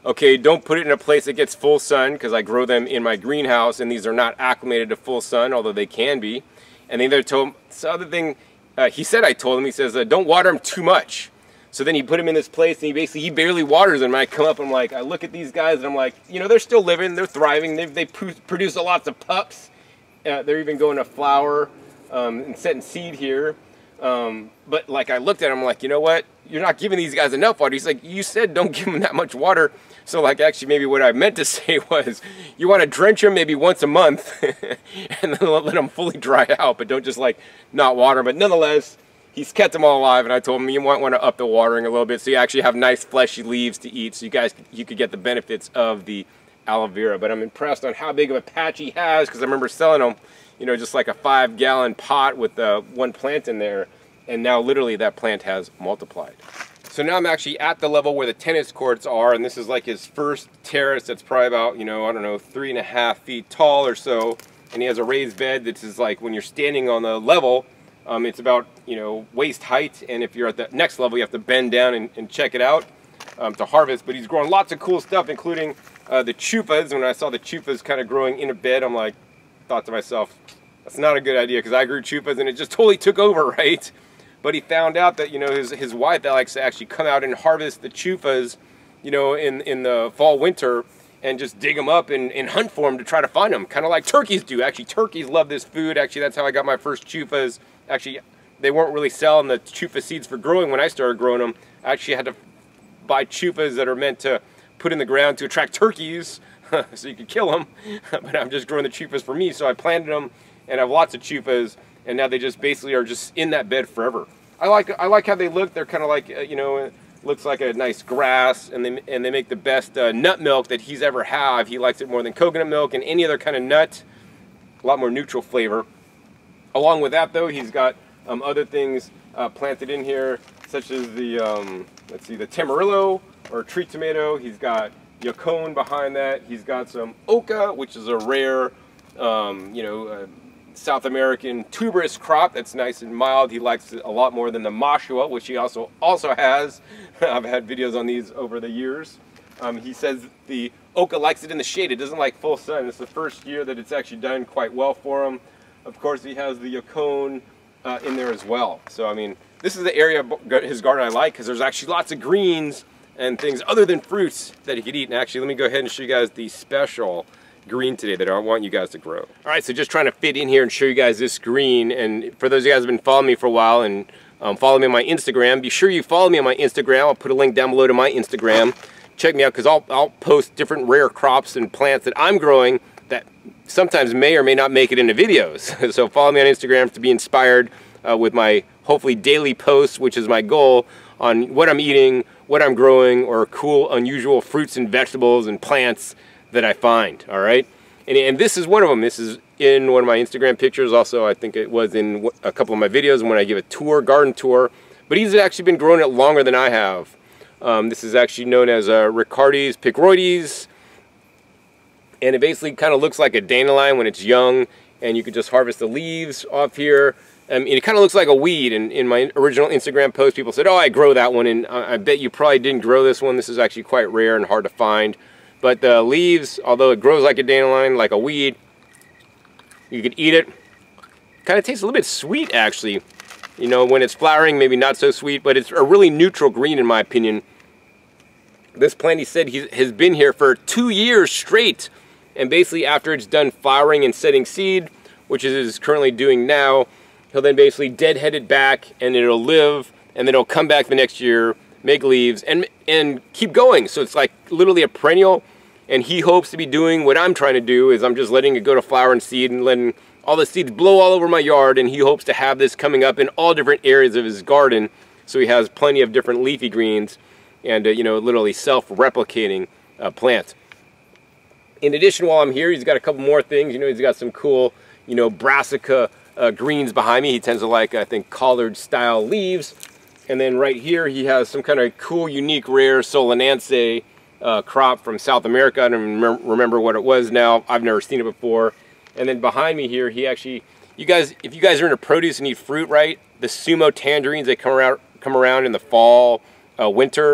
okay, don't put it in a place that gets full sun, because I grow them in my greenhouse and these are not acclimated to full sun, although they can be. And then they told him, the other thing, uh, he said I told him, he says, uh, don't water them too much. So then he put him in this place and he basically, he barely waters them. And I come up and I'm like, I look at these guys and I'm like, you know, they're still living, they're thriving, they they produce lots of pups. Uh, they're even going to flower um, and setting seed here. Um, but like I looked at him, I'm like, you know what? You're not giving these guys enough water. He's like, you said don't give them that much water. So like actually maybe what I meant to say was you want to drench them maybe once a month and then let them fully dry out, but don't just like not water. But nonetheless, he's kept them all alive, and I told him you might want to up the watering a little bit so you actually have nice fleshy leaves to eat, so you guys you could get the benefits of the aloe vera. But I'm impressed on how big of a patch he has, because I remember selling him, you know, just like a five gallon pot with uh, one plant in there, and now literally that plant has multiplied. So now I'm actually at the level where the tennis courts are, and this is like his first terrace that's probably about, you know, I don't know, three and a half feet tall or so, and he has a raised bed that is like when you're standing on the level, um, it's about, you know, waist height, and if you're at the next level you have to bend down and, and check it out um, to harvest. But he's growing lots of cool stuff, including uh, the chufas. When I saw the chufas kind of growing in a bed, I'm like, thought to myself, that's not a good idea, because I grew chufas and it just totally took over, right? But he found out that, you know, his, his wife that likes to actually come out and harvest the chufas, you know, in, in the fall, winter, and just dig them up and, and hunt for them to try to find them. Kind of like turkeys do. Actually, turkeys love this food. Actually, that's how I got my first chufas. Actually, they weren't really selling the chufa seeds for growing when I started growing them. I actually had to buy chufas that are meant to put in the ground to attract turkeys so you could kill them. But I'm just growing the chufas for me. So I planted them and I have lots of chufas. And now they just basically are just in that bed forever. I like I like how they look. They're kind of like, uh, you know, looks like a nice grass, and they and they make the best uh, nut milk that he's ever had. He likes it more than coconut milk and any other kind of nut. A lot more neutral flavor. Along with that, though, he's got um, other things uh, planted in here, such as the um, let's see, the Tamarillo or tree tomato. He's got yacon behind that. He's got some oca, which is a rare, um, you know. Uh, South American tuberous crop that's nice and mild. He likes it a lot more than the mashua, which he also also has. I've had videos on these over the years. Um, he says the oca likes it in the shade. It doesn't like full sun. It's the first year that it's actually done quite well for him. Of course, he has the yacon uh, in there as well. So, I mean, this is the area of his garden I like, because there's actually lots of greens and things other than fruits that he could eat. And actually, let me go ahead and show you guys the special green today that I want you guys to grow. All right, so just trying to fit in here and show you guys this green. And for those of you guys who have been following me for a while and um, follow me on my Instagram, be sure you follow me on my Instagram. I'll put a link down below to my Instagram. Check me out, because I'll, I'll post different rare crops and plants that I'm growing that sometimes may or may not make it into videos. So follow me on Instagram to be inspired uh, with my hopefully daily posts, which is my goal, on what I'm eating, what I'm growing, or cool, unusual fruits and vegetables and plants that I find. All right, and, and this is one of them. This is in one of my Instagram pictures. Also, I think it was in a couple of my videos when I give a tour, garden tour. But he's actually been growing it longer than I have. Um, this is actually known as uh, Ricardis picroides, and it basically kind of looks like a dandelion when it's young, and you could just harvest the leaves off here. Um, and it kind of looks like a weed. And in my original Instagram post, people said, "Oh, I grow that one," and I, I bet you probably didn't grow this one. This is actually quite rare and hard to find. But the leaves, although it grows like a dandelion, like a weed, you could eat it. Kind of tastes a little bit sweet, actually. You know, when it's flowering, maybe not so sweet, but it's a really neutral green, in my opinion. This plant, he said, he has been here for two years straight. And basically, after it's done flowering and setting seed, which it is currently doing now, he'll then basically deadhead it back, and it'll live, and then it'll come back the next year, make leaves, and and keep going. So it's like literally a perennial, and he hopes to be doing what I'm trying to do, is I'm just letting it go to flower and seed and letting all the seeds blow all over my yard, and he hopes to have this coming up in all different areas of his garden, so he has plenty of different leafy greens and uh, you know, literally self-replicating uh, plants. In addition, while I'm here, he's got a couple more things. You know, he's got some cool, you know, brassica uh, greens behind me. He tends to like, I think, collard style leaves. And then right here, he has some kind of cool, unique, rare Solanense uh, crop from South America. I don't rem remember what it was now. I've never seen it before. And then behind me here, he actually, you guys, if you guys are into produce and eat fruit, right? The sumo tangerines, they come around, come around in the fall, uh, winter,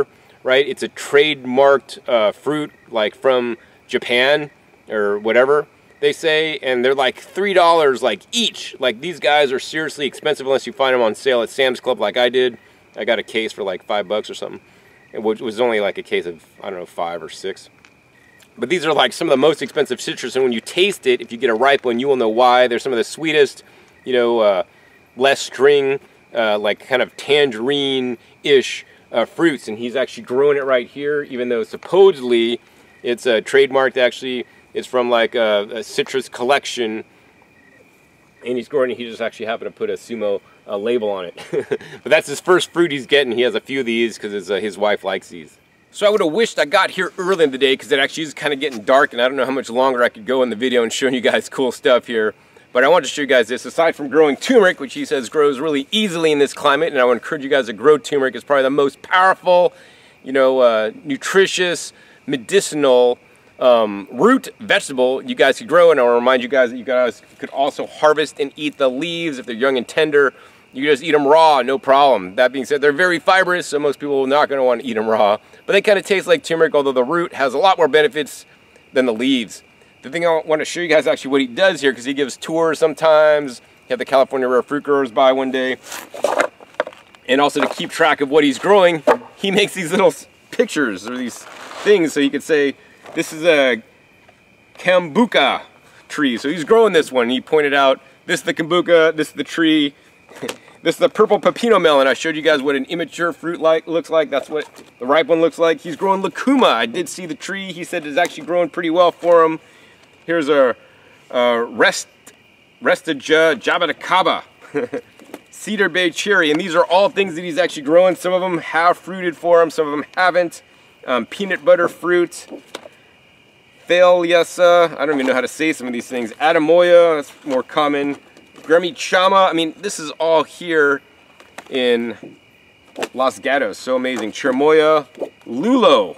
right? It's a trademarked uh, fruit, like from Japan or whatever they say, and they're like three dollars like each. Like, these guys are seriously expensive unless you find them on sale at Sam's Club like I did. I got a case for like five bucks or something, which was only like a case of, I don't know, five or six. But these are like some of the most expensive citrus, and when you taste it, if you get a ripe one, you will know why. They're some of the sweetest, you know, uh, less string, uh, like kind of tangerine-ish uh, fruits. And he's actually growing it right here, even though supposedly it's uh, trademarked. Actually, it's from like a, a citrus collection, and he's growing it. He just actually happened to put a Sumo uh, label on it. But that's his first fruit he's getting. He has a few of these because his, uh, his wife likes these. So I would have wished I got here early in the day because it actually is kind of getting dark, and I don't know how much longer I could go in the video and showing you guys cool stuff here. But I wanted to show you guys this. Aside from growing turmeric, which he says grows really easily in this climate, and I would encourage you guys to grow turmeric. It's probably the most powerful, you know, uh, nutritious, medicinal um, root vegetable you guys could grow. And I'll remind you guys that you guys could also harvest and eat the leaves if they're young and tender. You can just eat them raw, no problem. That being said, they're very fibrous, so most people are not going to want to eat them raw. But they kind of taste like turmeric, although the root has a lot more benefits than the leaves. The thing I want to show you guys actually what he does here, because he gives tours sometimes. He had the California Rare Fruit Growers by one day. And also to keep track of what he's growing, he makes these little pictures or these things so you could say, this is a Kombucha tree. So he's growing this one. He pointed out, this is the Kombucha, this is the tree. This is the purple pepino melon. I showed you guys what an immature fruit like looks like. That's what the ripe one looks like. He's growing lucuma. I did see the tree. He said it's actually growing pretty well for him. Here's a, a rest, Restaja Jaboticaba, Cedar Bay cherry. And these are all things that he's actually growing. Some of them have fruited for him. Some of them haven't. Um, peanut butter fruit. Thaliasa. I don't even know how to say some of these things. Adamoya. That's more common. Gremichama. I mean, this is all here in Los Gatos. So amazing. Chermoya, Lulo,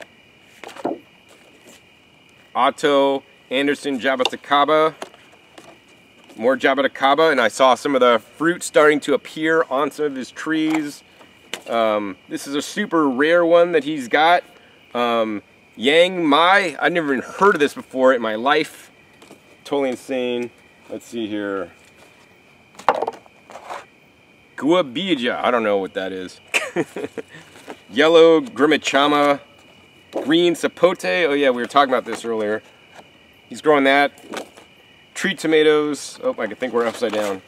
Otto, Anderson, Jaboticaba, more Jaboticaba, and I saw some of the fruit starting to appear on some of his trees. Um, this is a super rare one that he's got. Um, Yang Mai. I've never even heard of this before in my life. Totally insane. Let's see here. Guabija, I don't know what that is. Yellow Grimichama, green Sapote. Oh yeah, we were talking about this earlier. He's growing that. Tree tomatoes. Oh, I think we're upside down.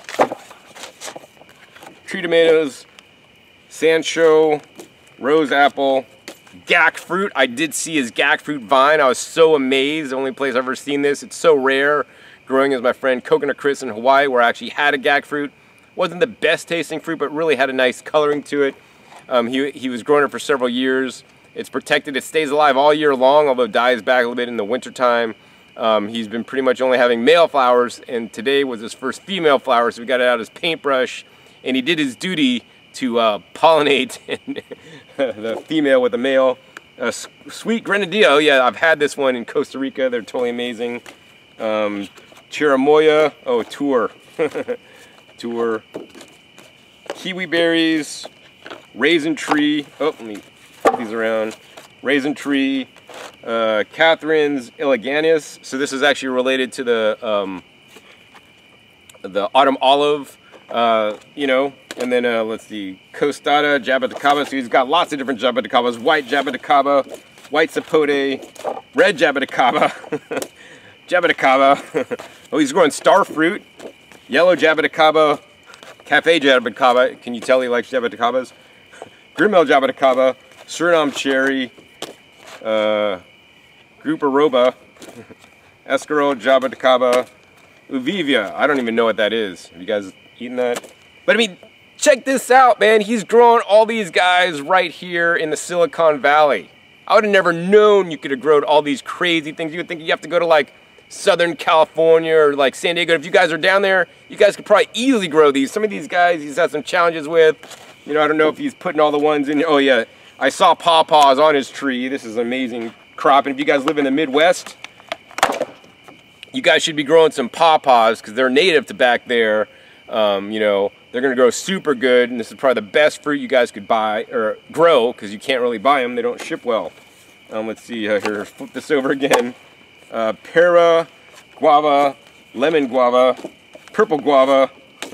Tree tomatoes, Sancho, rose apple, gack fruit. I did see his gack fruit vine. I was so amazed. The only place I've ever seen this. It's so rare. Growing as my friend Coconut Chris in Hawaii, where I actually had a gack fruit. Wasn't the best tasting fruit, but really had a nice coloring to it. Um, he, he was growing it for several years. It's protected. It stays alive all year long, although it dies back a little bit in the wintertime. Um, he's been pretty much only having male flowers, and today was his first female flower, so we got it out his paintbrush, and he did his duty to uh, pollinate the female with the male. Uh, sweet Grenadillo. Oh yeah, I've had this one in Costa Rica. They're totally amazing. Um, Chirimoya. Oh, Tour. Tour. Kiwi berries. Raisin tree. Oh, let me flip these around. Raisin tree. Uh, Catherine's eleganus. So this is actually related to the um, the autumn olive. Uh, you know, and then uh, let's see, Costada, Jaboticaba. So he's got lots of different Jaboticabas. White Jaboticaba, white Sapote, red Jaboticaba, Jaboticaba. Oh, he's growing star fruit, yellow Jaboticaba, Cafe Jaboticaba. Can you tell he likes Jaboticabas? Grimel Jaboticaba, Suriname cherry, uh, Gruparoba, Escarole Jaboticaba, Uvivia. I don't even know what that is. Have you guys eating that? But I mean, check this out, man. He's growing all these guys right here in the Silicon Valley. I would have never known you could have grown all these crazy things. You would think you have to go to like Southern California or like San Diego. If you guys are down there, you guys could probably easily grow these. Some of these guys he's had some challenges with. You know, I don't know if he's putting all the ones in. Oh yeah, I saw pawpaws on his tree. This is an amazing crop. And if you guys live in the Midwest, you guys should be growing some pawpaws because they're native to back there. Um, you know, they're going to grow super good, and this is probably the best fruit you guys could buy or grow, because you can't really buy them. They don't ship well. Um, let's see uh, here. Flip this over again. Uh, Pera, guava, lemon guava, purple guava,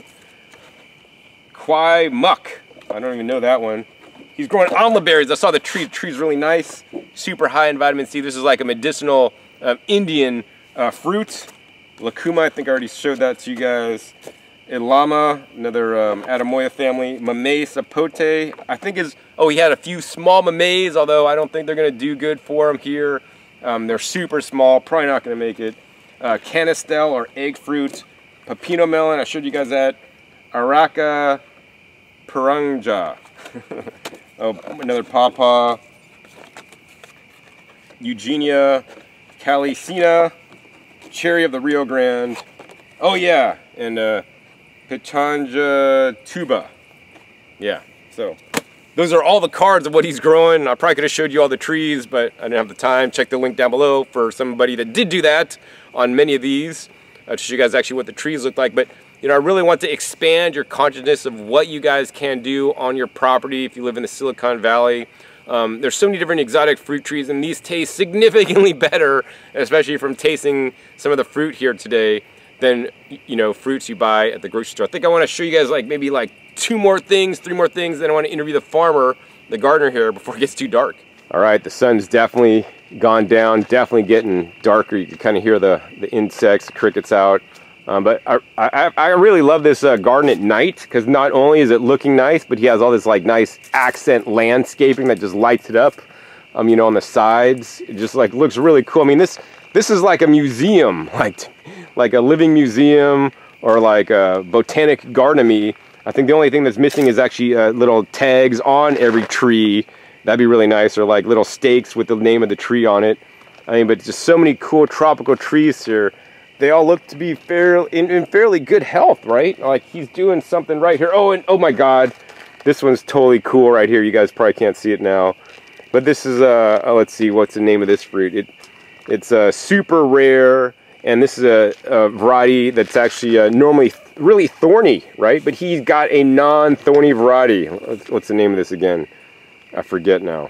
Kwai muck. I don't even know that one. He's growing almond berries. I saw the tree. The tree's really nice, super high in vitamin C. This is like a medicinal um, Indian uh, fruit. Lacuma, I think I already showed that to you guys. Ilama, another um, Adamoya family. Mamey sapote, I think is, oh, he had a few small mameys, although I don't think they're gonna do good for him here. Um, they're super small, probably not gonna make it. Uh, Canistel, or egg fruit. Pepino melon, I showed you guys that. Araca Paranja. Oh, another pawpaw. Eugenia Calicina. Cherry of the Rio Grande. Oh yeah, and uh, Pitanja tuba. Yeah, so those are all the cards of what he's growing. I probably could have showed you all the trees, but I didn't have the time. Check the link down below for somebody that did do that on many of these uh, to show you guys actually what the trees look like. But you know, I really want to expand your consciousness of what you guys can do on your property if you live in the Silicon Valley. Um, there's so many different exotic fruit trees, and these taste significantly better, especially from tasting some of the fruit here today, than, you know, fruits you buy at the grocery store. I think I want to show you guys like maybe like two more things, three more things, then I want to interview the farmer, the gardener here, before it gets too dark. All right, the sun's definitely gone down, definitely getting darker. You can kind of hear the, the insects, the crickets out. Um, but I, I, I really love this uh, garden at night, because not only is it looking nice, but he has all this like nice accent landscaping that just lights it up, um, you know, on the sides. It just like looks really cool. I mean, this this is like a museum, like like a living museum, or like a botanic garden-y. I think the only thing that's missing is actually uh, little tags on every tree. That'd be really nice, or like little stakes with the name of the tree on it. I mean, but just so many cool tropical trees here. They all look to be fairly in, in fairly good health, right? Like he's doing something right here. Oh, and oh my God, this one's totally cool right here. You guys probably can't see it now, but this is uh, oh, let's see, what's the name of this fruit? It it's a uh, super rare, and this is a, a variety that's actually uh, normally th really thorny, right? But he's got a non-thorny variety. What's, what's the name of this again? I forget now.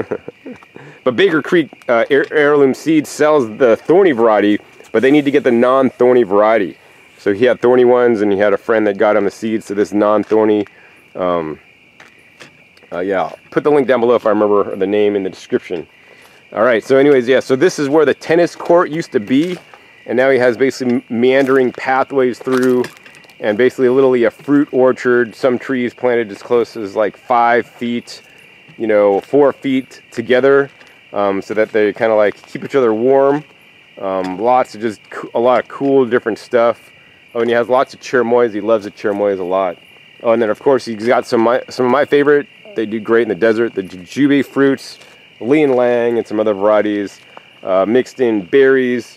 But Baker Creek uh, Heir Heirloom Seeds sells the thorny variety, but they need to get the non-thorny variety. So he had thorny ones, and he had a friend that got him the seeds to this non-thorny. Um, uh, yeah, I'll put the link down below if I remember the name in the description. All right, so anyways, yeah, so this is where the tennis court used to be, and now he has basically meandering pathways through, and basically literally a fruit orchard, some trees planted as close as like five feet, you know, four feet together, um, so that they kind of like keep each other warm. Um, lots of just a lot of cool different stuff. Oh, and he has lots of cherimoys. He loves the cherimoys a lot. Oh, and then of course he's got some of my, some of my favorite. They do great in the desert. The jujube fruits, Li and Lang, and some other varieties, uh, mixed in berries.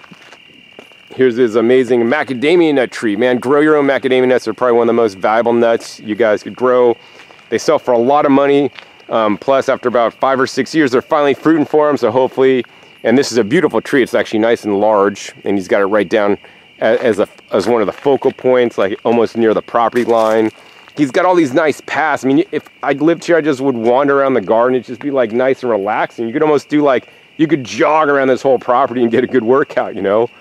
Here's this amazing macadamia nut tree. Man, grow your own macadamia nuts. Are probably one of the most valuable nuts you guys could grow. They sell for a lot of money. Um, plus, after about five or six years, they're finally fruiting for them. So hopefully. And this is a beautiful tree. It's actually nice and large, and he's got it right down as a as one of the focal points, like almost near the property line. He's got all these nice paths. I mean, if I lived here, I just would wander around the garden. It'd just be like nice and relaxing. You could almost do like, you could jog around this whole property and get a good workout, you know?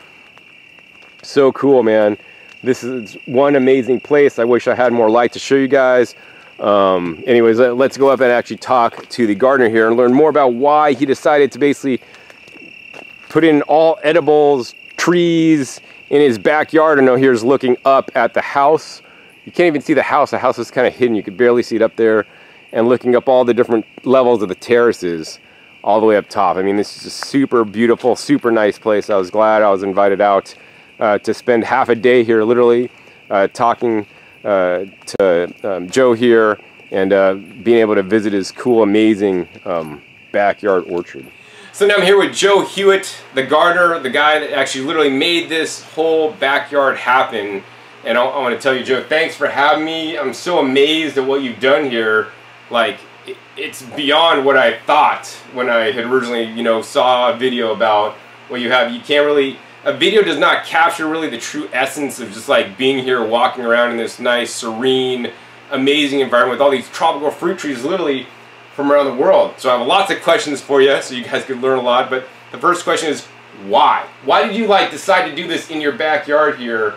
So cool, man. This is one amazing place. I wish I had more light to show you guys. Um, anyways, let's go up and actually talk to the gardener here and learn more about why he decided to basically put in all edibles, trees in his backyard. I know here's looking up at the house. You can't even see the house. The house is kind of hidden. You could barely see it up there. And looking up all the different levels of the terraces all the way up top. I mean, this is a super beautiful, super nice place. I was glad I was invited out uh, to spend half a day here, literally, uh, talking uh, to um, Joe here, and uh, being able to visit his cool, amazing um, backyard orchard. So now I'm here with Joe Hewitt, the gardener, the guy that actually literally made this whole backyard happen. And I, I want to tell you, Joe, thanks for having me. I'm so amazed at what you've done here. Like, it, it's beyond what I thought when I had originally, you know, saw a video about what you have. You can't really a video does not capture really the true essence of just like being here, walking around in this nice, serene, amazing environment with all these tropical fruit trees literally from around the world. So I have lots of questions for you so you guys could learn a lot. But the first question is why? Why did you like decide to do this in your backyard here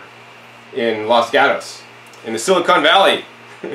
in Los Gatos, in the Silicon Valley?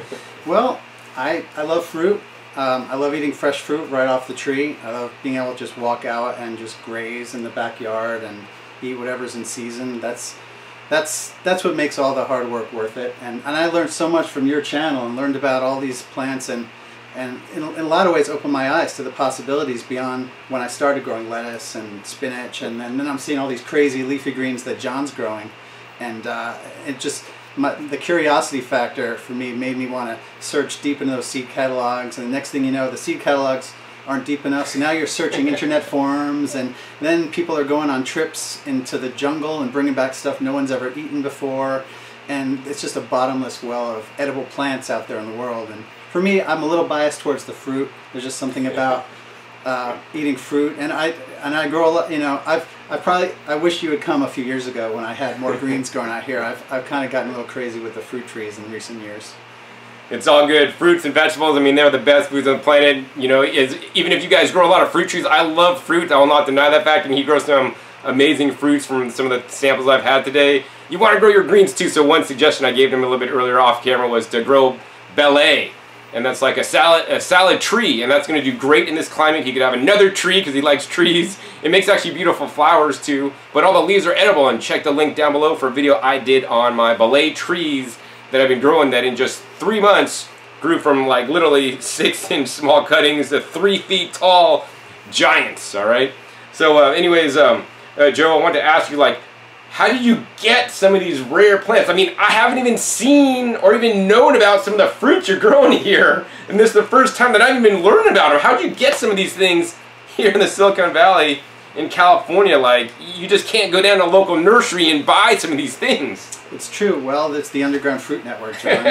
Well, I, I love fruit. Um, I love eating fresh fruit right off the tree. I love being able to just walk out and just graze in the backyard and eat whatever's in season. That's that's that's what makes all the hard work worth it. And and I learned so much from your channel and learned about all these plants and and in, in a lot of ways opened my eyes to the possibilities beyond when I started growing lettuce and spinach, and then, then I'm seeing all these crazy leafy greens that John's growing, and uh, it just My, the curiosity factor for me made me want to search deep into those seed catalogs, and the next thing you know, the seed catalogs aren't deep enough, so now you're searching internet forums, and then people are going on trips into the jungle and bringing back stuff no one's ever eaten before, and it's just a bottomless well of edible plants out there in the world. And for me, I'm a little biased towards the fruit. There's just something about uh, eating fruit, and I and I grow a lot. You know, I've I probably I wish you had come a few years ago when I had more greens growing out here. I've I've kind of gotten a little crazy with the fruit trees in recent years. It's all good. Fruits and vegetables, I mean, they're the best foods on the planet. You know, is, even if you guys grow a lot of fruit trees, I love fruit. I will not deny that fact. And he grows some amazing fruits from some of the samples I've had today. You want to grow your greens too. So one suggestion I gave him a little bit earlier off camera was to grow Belay. And that's like a salad, a salad tree. And that's going to do great in this climate. He could have another tree because he likes trees. It makes actually beautiful flowers too. But all the leaves are edible. And check the link down below for a video I did on my Belay trees that I've been growing that in just three months grew from like literally six inch small cuttings to three feet tall giants, all right? So uh, anyways, um, uh, Joe, I wanted to ask you, like, how did you get some of these rare plants? I mean, I haven't even seen or even known about some of the fruits you're growing here, and this is the first time that I've even learned about them. How did you get some of these things here in the Silicon Valley in California? Like, you just can't go down to a local nursery and buy some of these things. It's true. Well, it's the Underground Fruit Network, John.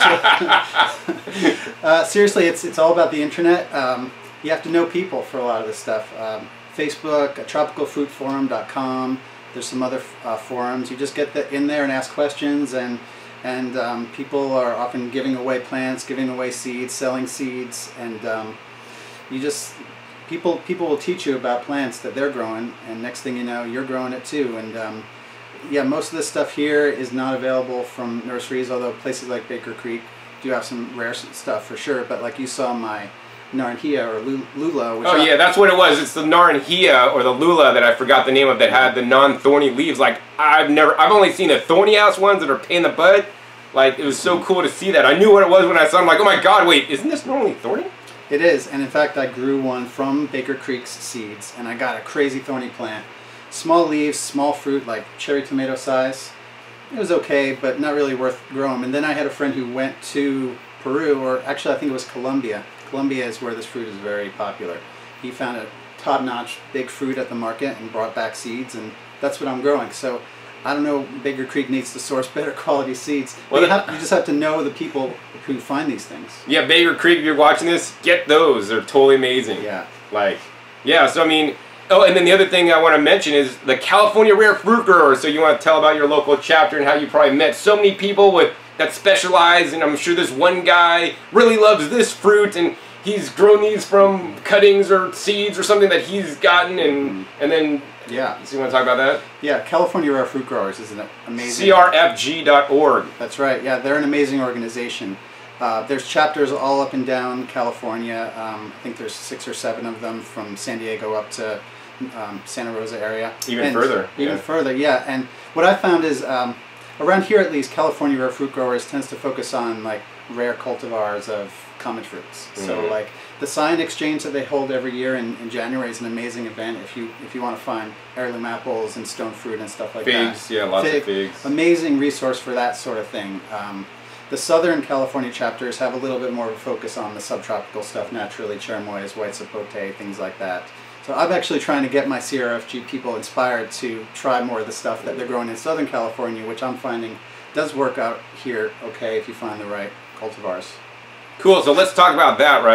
uh, seriously, it's it's all about the internet. Um, you have to know people for a lot of this stuff. Um, Facebook, uh, tropical fruit forum dot com. There's some other uh, forums. You just get the, in there and ask questions, and and um, people are often giving away plants, giving away seeds, selling seeds, and um, you just people people will teach you about plants that they're growing, and next thing you know, you're growing it too. And um, yeah, most of this stuff here is not available from nurseries, although places like Baker Creek do have some rare stuff for sure. But like you saw my Naranjia or Lula. Which oh I, yeah, that's what it was. It's the Naranjia or the Lula that I forgot the name of that had the non-thorny leaves. Like I've never, I've only seen the thorny ass ones that are pain in the butt. Like it was so cool to see that. I knew what it was when I saw it. I'm like, oh my god, wait, isn't this normally thorny? It is, and in fact I grew one from Baker Creek's seeds, and I got a crazy thorny plant. Small leaves, small fruit, like cherry tomato size. It was okay, but not really worth growing. And then I had a friend who went to Peru, or actually I think it was Colombia. Colombia is where this fruit is very popular. He found a top-notch big fruit at the market and brought back seeds, and that's what I'm growing. So I don't know, Baker Creek needs to source better quality seeds. Well, you, have, you just have to know the people who find these things. Yeah, Baker Creek, if you're watching this, get those. They're totally amazing. Yeah. Like, yeah, so I mean, oh, and then the other thing I want to mention is the California Rare Fruit Growers. So you want to tell about your local chapter and how you probably met so many people with that specialize, and I'm sure this one guy really loves this fruit, and he's grown these from cuttings or seeds or something that he's gotten, and and then yeah. So you want to talk about that? Yeah, California Rare Fruit Growers is an amazing. C R F G dot org. That's right. Yeah, they're an amazing organization. Uh, there's chapters all up and down California. Um, I think there's six or seven of them from San Diego up to um, Santa Rosa area. Even and further. Even yeah. further, yeah. And what I found is um, around here, at least, California Rare Fruit Growers tends to focus on like rare cultivars of common fruits. Mm-hmm. So like the Scion Exchange that they hold every year in, in January is an amazing event if you if you want to find heirloom apples and stone fruit and stuff like figs, that. Figs, yeah, lots Fig, of figs. Amazing resource for that sort of thing. Um, the Southern California chapters have a little bit more of a focus on the subtropical stuff, naturally, cherimoys, white sapote, things like that. So I'm actually trying to get my C R F G people inspired to try more of the stuff that they're growing in Southern California, which I'm finding does work out here okay if you find the right cultivars. Cool, so let's talk about that, right?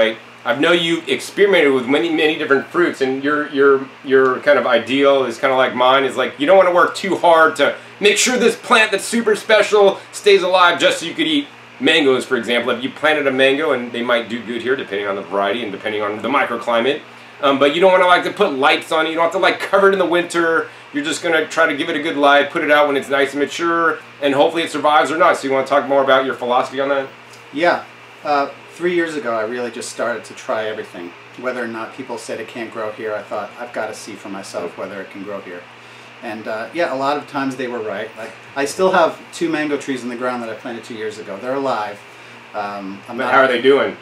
I know you experimented with many, many different fruits, and your your your kind of ideal is kind of like mine. Is like you don't want to work too hard to make sure this plant that's super special stays alive just so you could eat mangoes, for example. If you planted a mango, and they might do good here depending on the variety and depending on the microclimate. Um, but you don't want to like to put lights on it. You don't have to like cover it in the winter. You're just going to try to give it a good light, put it out when it's nice and mature, and hopefully it survives or not. So you want to talk more about your philosophy on that? Yeah. Uh, three years ago, I really just started to try everything. Whether or not people said it can't grow here, I thought, I've got to see for myself whether it can grow here. And uh, yeah, a lot of times they were right. Like, I still have two mango trees in the ground that I planted two years ago. They're alive. Um, I'm but not, how are they doing?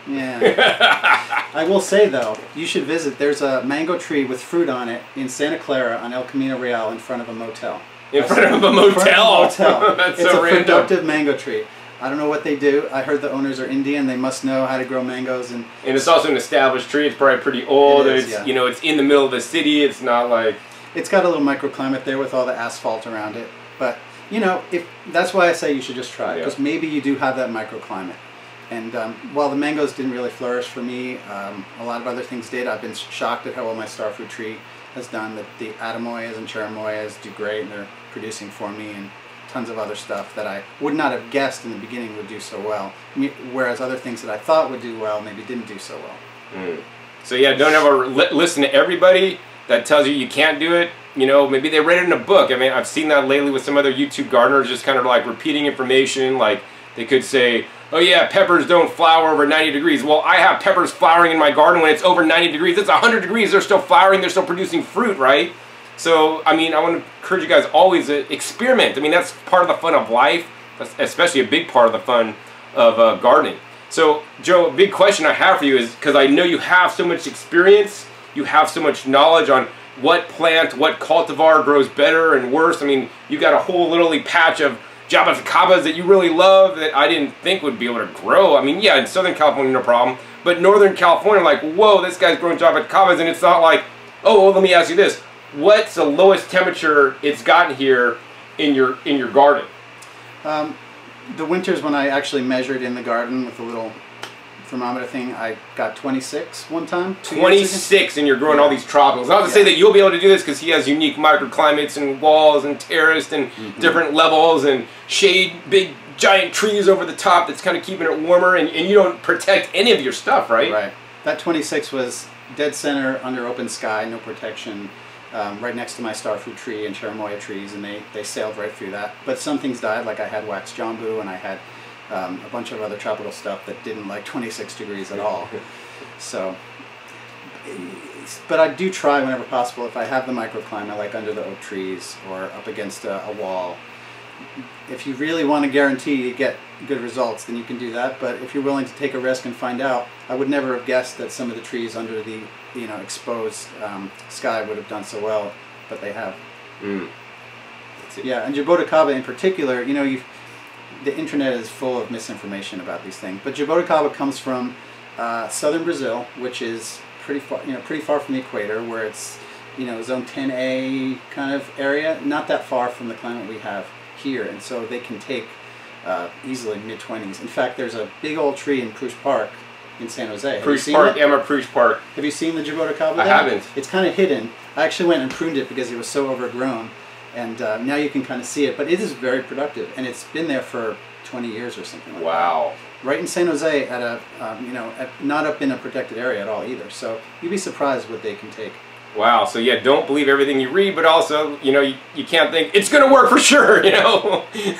Yeah. I will say though, you should visit. There's a mango tree with fruit on it in Santa Clara on El Camino Real in front of a motel. In front of a motel? In front of a motel. That's it's so a random. productive mango tree. I don't know what they do. I heard the owners are Indian. They must know how to grow mangoes. And and it's also an established tree. It's probably pretty old. It is, it's yeah. you know it's in the middle of the city. It's not like it's got a little microclimate there with all the asphalt around it. But you know, if that's why I say you should just try it, because yeah. maybe you do have that microclimate. And um, while the mangoes didn't really flourish for me, um, a lot of other things did. I've been shocked at how well my starfruit tree has done. The, the Adamoyas and Cherimoyas do great, and they're producing for me, and tons of other stuff that I would not have guessed in the beginning would do so well. Whereas other things that I thought would do well maybe didn't do so well. Mm. So yeah, don't ever li listen to everybody that tells you you can't do it. You know, maybe they read it in a book. I mean, I've seen that lately with some other YouTube gardeners, just kind of like repeating information. Like they could say, oh yeah, peppers don't flower over ninety degrees. Well, I have peppers flowering in my garden when it's over ninety degrees. It's one hundred degrees. They're still flowering. They're still producing fruit, right? So, I mean, I want to encourage you guys always to experiment. I mean, that's part of the fun of life. That's especially a big part of the fun of uh, gardening. So, Joe, a big question I have for you is, because I know you have so much experience, you have so much knowledge on what plant, what cultivar grows better and worse. I mean, you got a whole little patch of Jabacabas that you really love that I didn't think would be able to grow. I mean, yeah, in Southern California, no problem. But Northern California, like, whoa, this guy's growing Jabacabas, and it's not like, oh, well, let me ask you this. What's the lowest temperature it's gotten here in your in your garden? Um, the winters when I actually measured in the garden with a little thermometer thing, I got twenty-six one time. twenty-six, and you're growing yeah. all these tropicals. Not to yeah. say that you'll be able to do this because he has unique microclimates and walls and terraced and mm-hmm. different levels and shade, big giant trees over the top that's kind of keeping it warmer, and, and you don't protect any of your stuff, right? Right. That twenty-six was dead center under open sky, no protection. Um, right next to my starfruit tree and cherimoya trees, and they, they sailed right through that. But some things died, like I had wax jambu, and I had um, a bunch of other tropical stuff that didn't like twenty-six degrees at all. So, but I do try whenever possible, if I have the microclimate, like under the oak trees or up against a, a wall. If you really want to guarantee you get good results, then you can do that. But if you're willing to take a risk and find out, I would never have guessed that some of the trees under the you know exposed um, sky would have done so well, but they have. Mm. Yeah, and Jabotacaba in particular, you know, you the internet is full of misinformation about these things. But Jabotacaba comes from uh, southern Brazil, which is pretty far, you know, pretty far from the equator, where it's you know zone ten A kind of area, not that far from the climate we have here, and so they can take uh, easily mid twenties. In fact, there's a big old tree in Prush Park in San Jose. Prush Park, Emma Prush Park. Have you seen the Jabotacaba? I haven't. It's kind of hidden. I actually went and pruned it because it was so overgrown, and uh, now you can kind of see it. But it is very productive, and it's been there for twenty years or something like wow. that. Right in San Jose, at a um, you know, at, not up in a protected area at all either. So you'd be surprised what they can take. Wow, so yeah, don't believe everything you read, but also, you know, you, you can't think, it's going to work for sure, you know?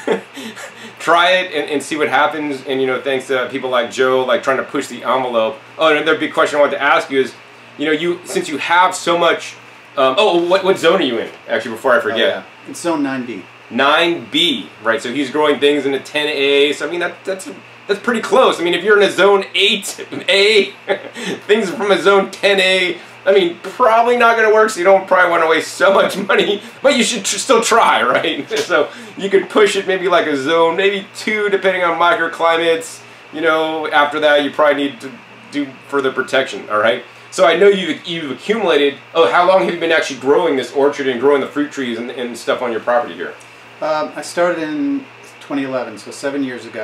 Try it and, and see what happens, and, you know, thanks to people like Joe, like, trying to push the envelope. Oh, and another big question I wanted to ask you is, you know, you, since you have so much, um, oh, what, what zone are you in, actually, before I forget? Oh, yeah. It's zone nine B. nine B, right, so he's growing things in a ten A, so, I mean, that, that's... That's pretty close. I mean, if you're in a zone eight A, things from a zone ten A, I mean, probably not going to work, so you don't probably want to waste so much money, but you should tr still try, right? So you could push it maybe like a zone, maybe two, depending on microclimates. You know, after that, you probably need to do further protection, all right? So I know you've, you've accumulated, oh, how long have you been actually growing this orchard and growing the fruit trees and, and stuff on your property here? Um, I started in twenty eleven, so seven years ago.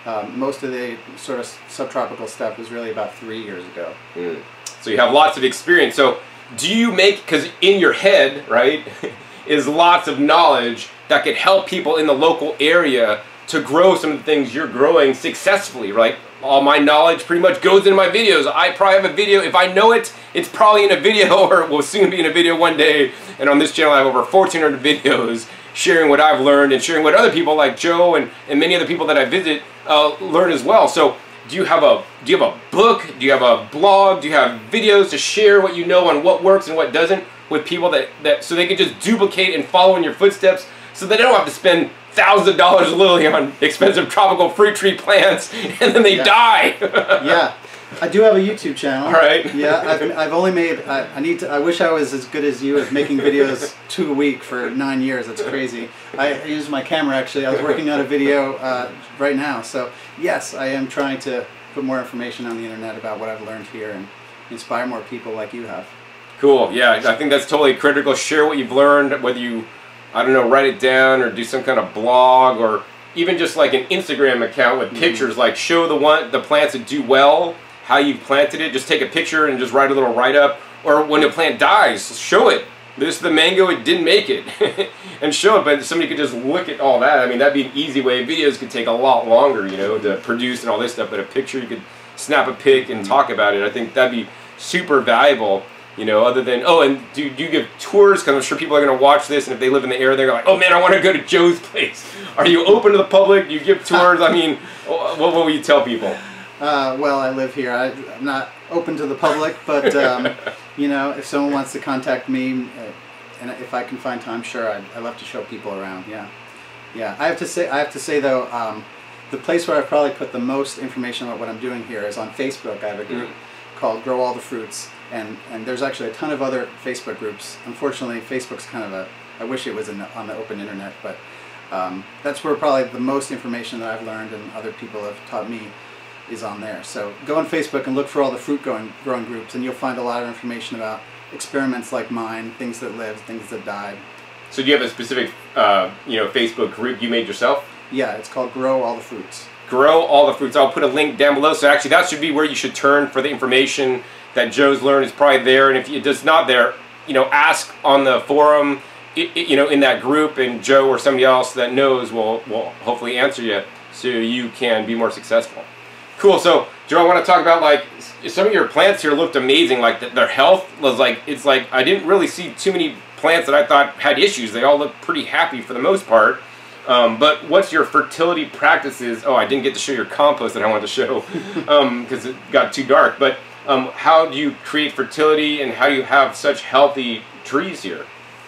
Um, most of the sort of subtropical stuff was really about three years ago. Mm. So you have lots of experience. So do you make, because in your head, right, is lots of knowledge that could help people in the local area to grow some of the things you're growing successfully, right? All my knowledge pretty much goes into my videos. I probably have a video. If I know it, it's probably in a video, or will soon be in a video one day. And on this channel, I have over fourteen hundred videos sharing what I've learned and sharing what other people like Joe and, and many other people that I visit uh, learn as well. So do you have a do you have a book? Do you have a blog? Do you have videos to share what you know on what works and what doesn't with people that, that so they can just duplicate and follow in your footsteps, so they don't have to spend thousands of dollars literally on expensive tropical fruit tree plants and then they yeah. die? Yeah, I do have a YouTube channel. All right. Yeah, I've, I've only made, I, I need to, I wish I was as good as you at making videos two a week for nine years. That's crazy. I use my camera actually. I was working on a video uh, right now. So yes, I am trying to put more information on the internet about what I've learned here and inspire more people like you have. Cool. Yeah, I think that's totally critical. Share what you've learned, whether you, I don't know, write it down or do some kind of blog, or even just like an Instagram account with pictures, mm-hmm. like show the one the plants that do well, how you've planted it. Just take a picture and just write a little write-up. Or when a plant dies, show it. This is the mango, it didn't make it. And show it, but somebody could just look at all that. I mean, that'd be an easy way. Videos could take a lot longer, you know, to produce and all this stuff, but a picture, you could snap a pic and talk about it. I think that'd be super valuable. You know, other than, oh, and do, do you give tours? Because I'm sure people are going to watch this, and if they live in the area, they're like, oh man, I want to go to Joe's place. Are you open to the public? Do you give tours? I mean, what, what will you tell people? Uh, well, I live here. I, I'm not open to the public, but, um, you know, if someone wants to contact me, uh, and if I can find time, sure, I'd, I'd love to show people around, yeah. Yeah, I have to say, I have to say though, um, the place where I've probably put the most information about what I'm doing here is on Facebook. I have a group mm-hmm. called Grow All the Fruits. And, and there's actually a ton of other Facebook groups. Unfortunately, Facebook's kind of a, I wish it was in the, on the open internet, but um, that's where probably the most information that I've learned and other people have taught me is on there. So go on Facebook and look for all the fruit growing, growing groups, and you'll find a lot of information about experiments like mine, things that lived, things that died. So do you have a specific uh, you know, Facebook group you made yourself? Yeah, it's called Grow All the Fruits. Grow All the Fruits. I'll put a link down below. So actually that should be where you should turn for the information that Joe's learned. Is probably there, and if it is not there, you know, ask on the forum, it, it, you know, in that group, and Joe or somebody else that knows will will hopefully answer you, so you can be more successful. Cool. So Joe, I want to talk about, like, some of your plants here looked amazing. Like the, their health was like, it's like I didn't really see too many plants that I thought had issues. They all look pretty happy for the most part. Um, but what's your fertility practices? Oh, I didn't get to show your compost that I wanted to show because um, it got too dark. But Um, how do you create fertility, and how do you have such healthy trees here?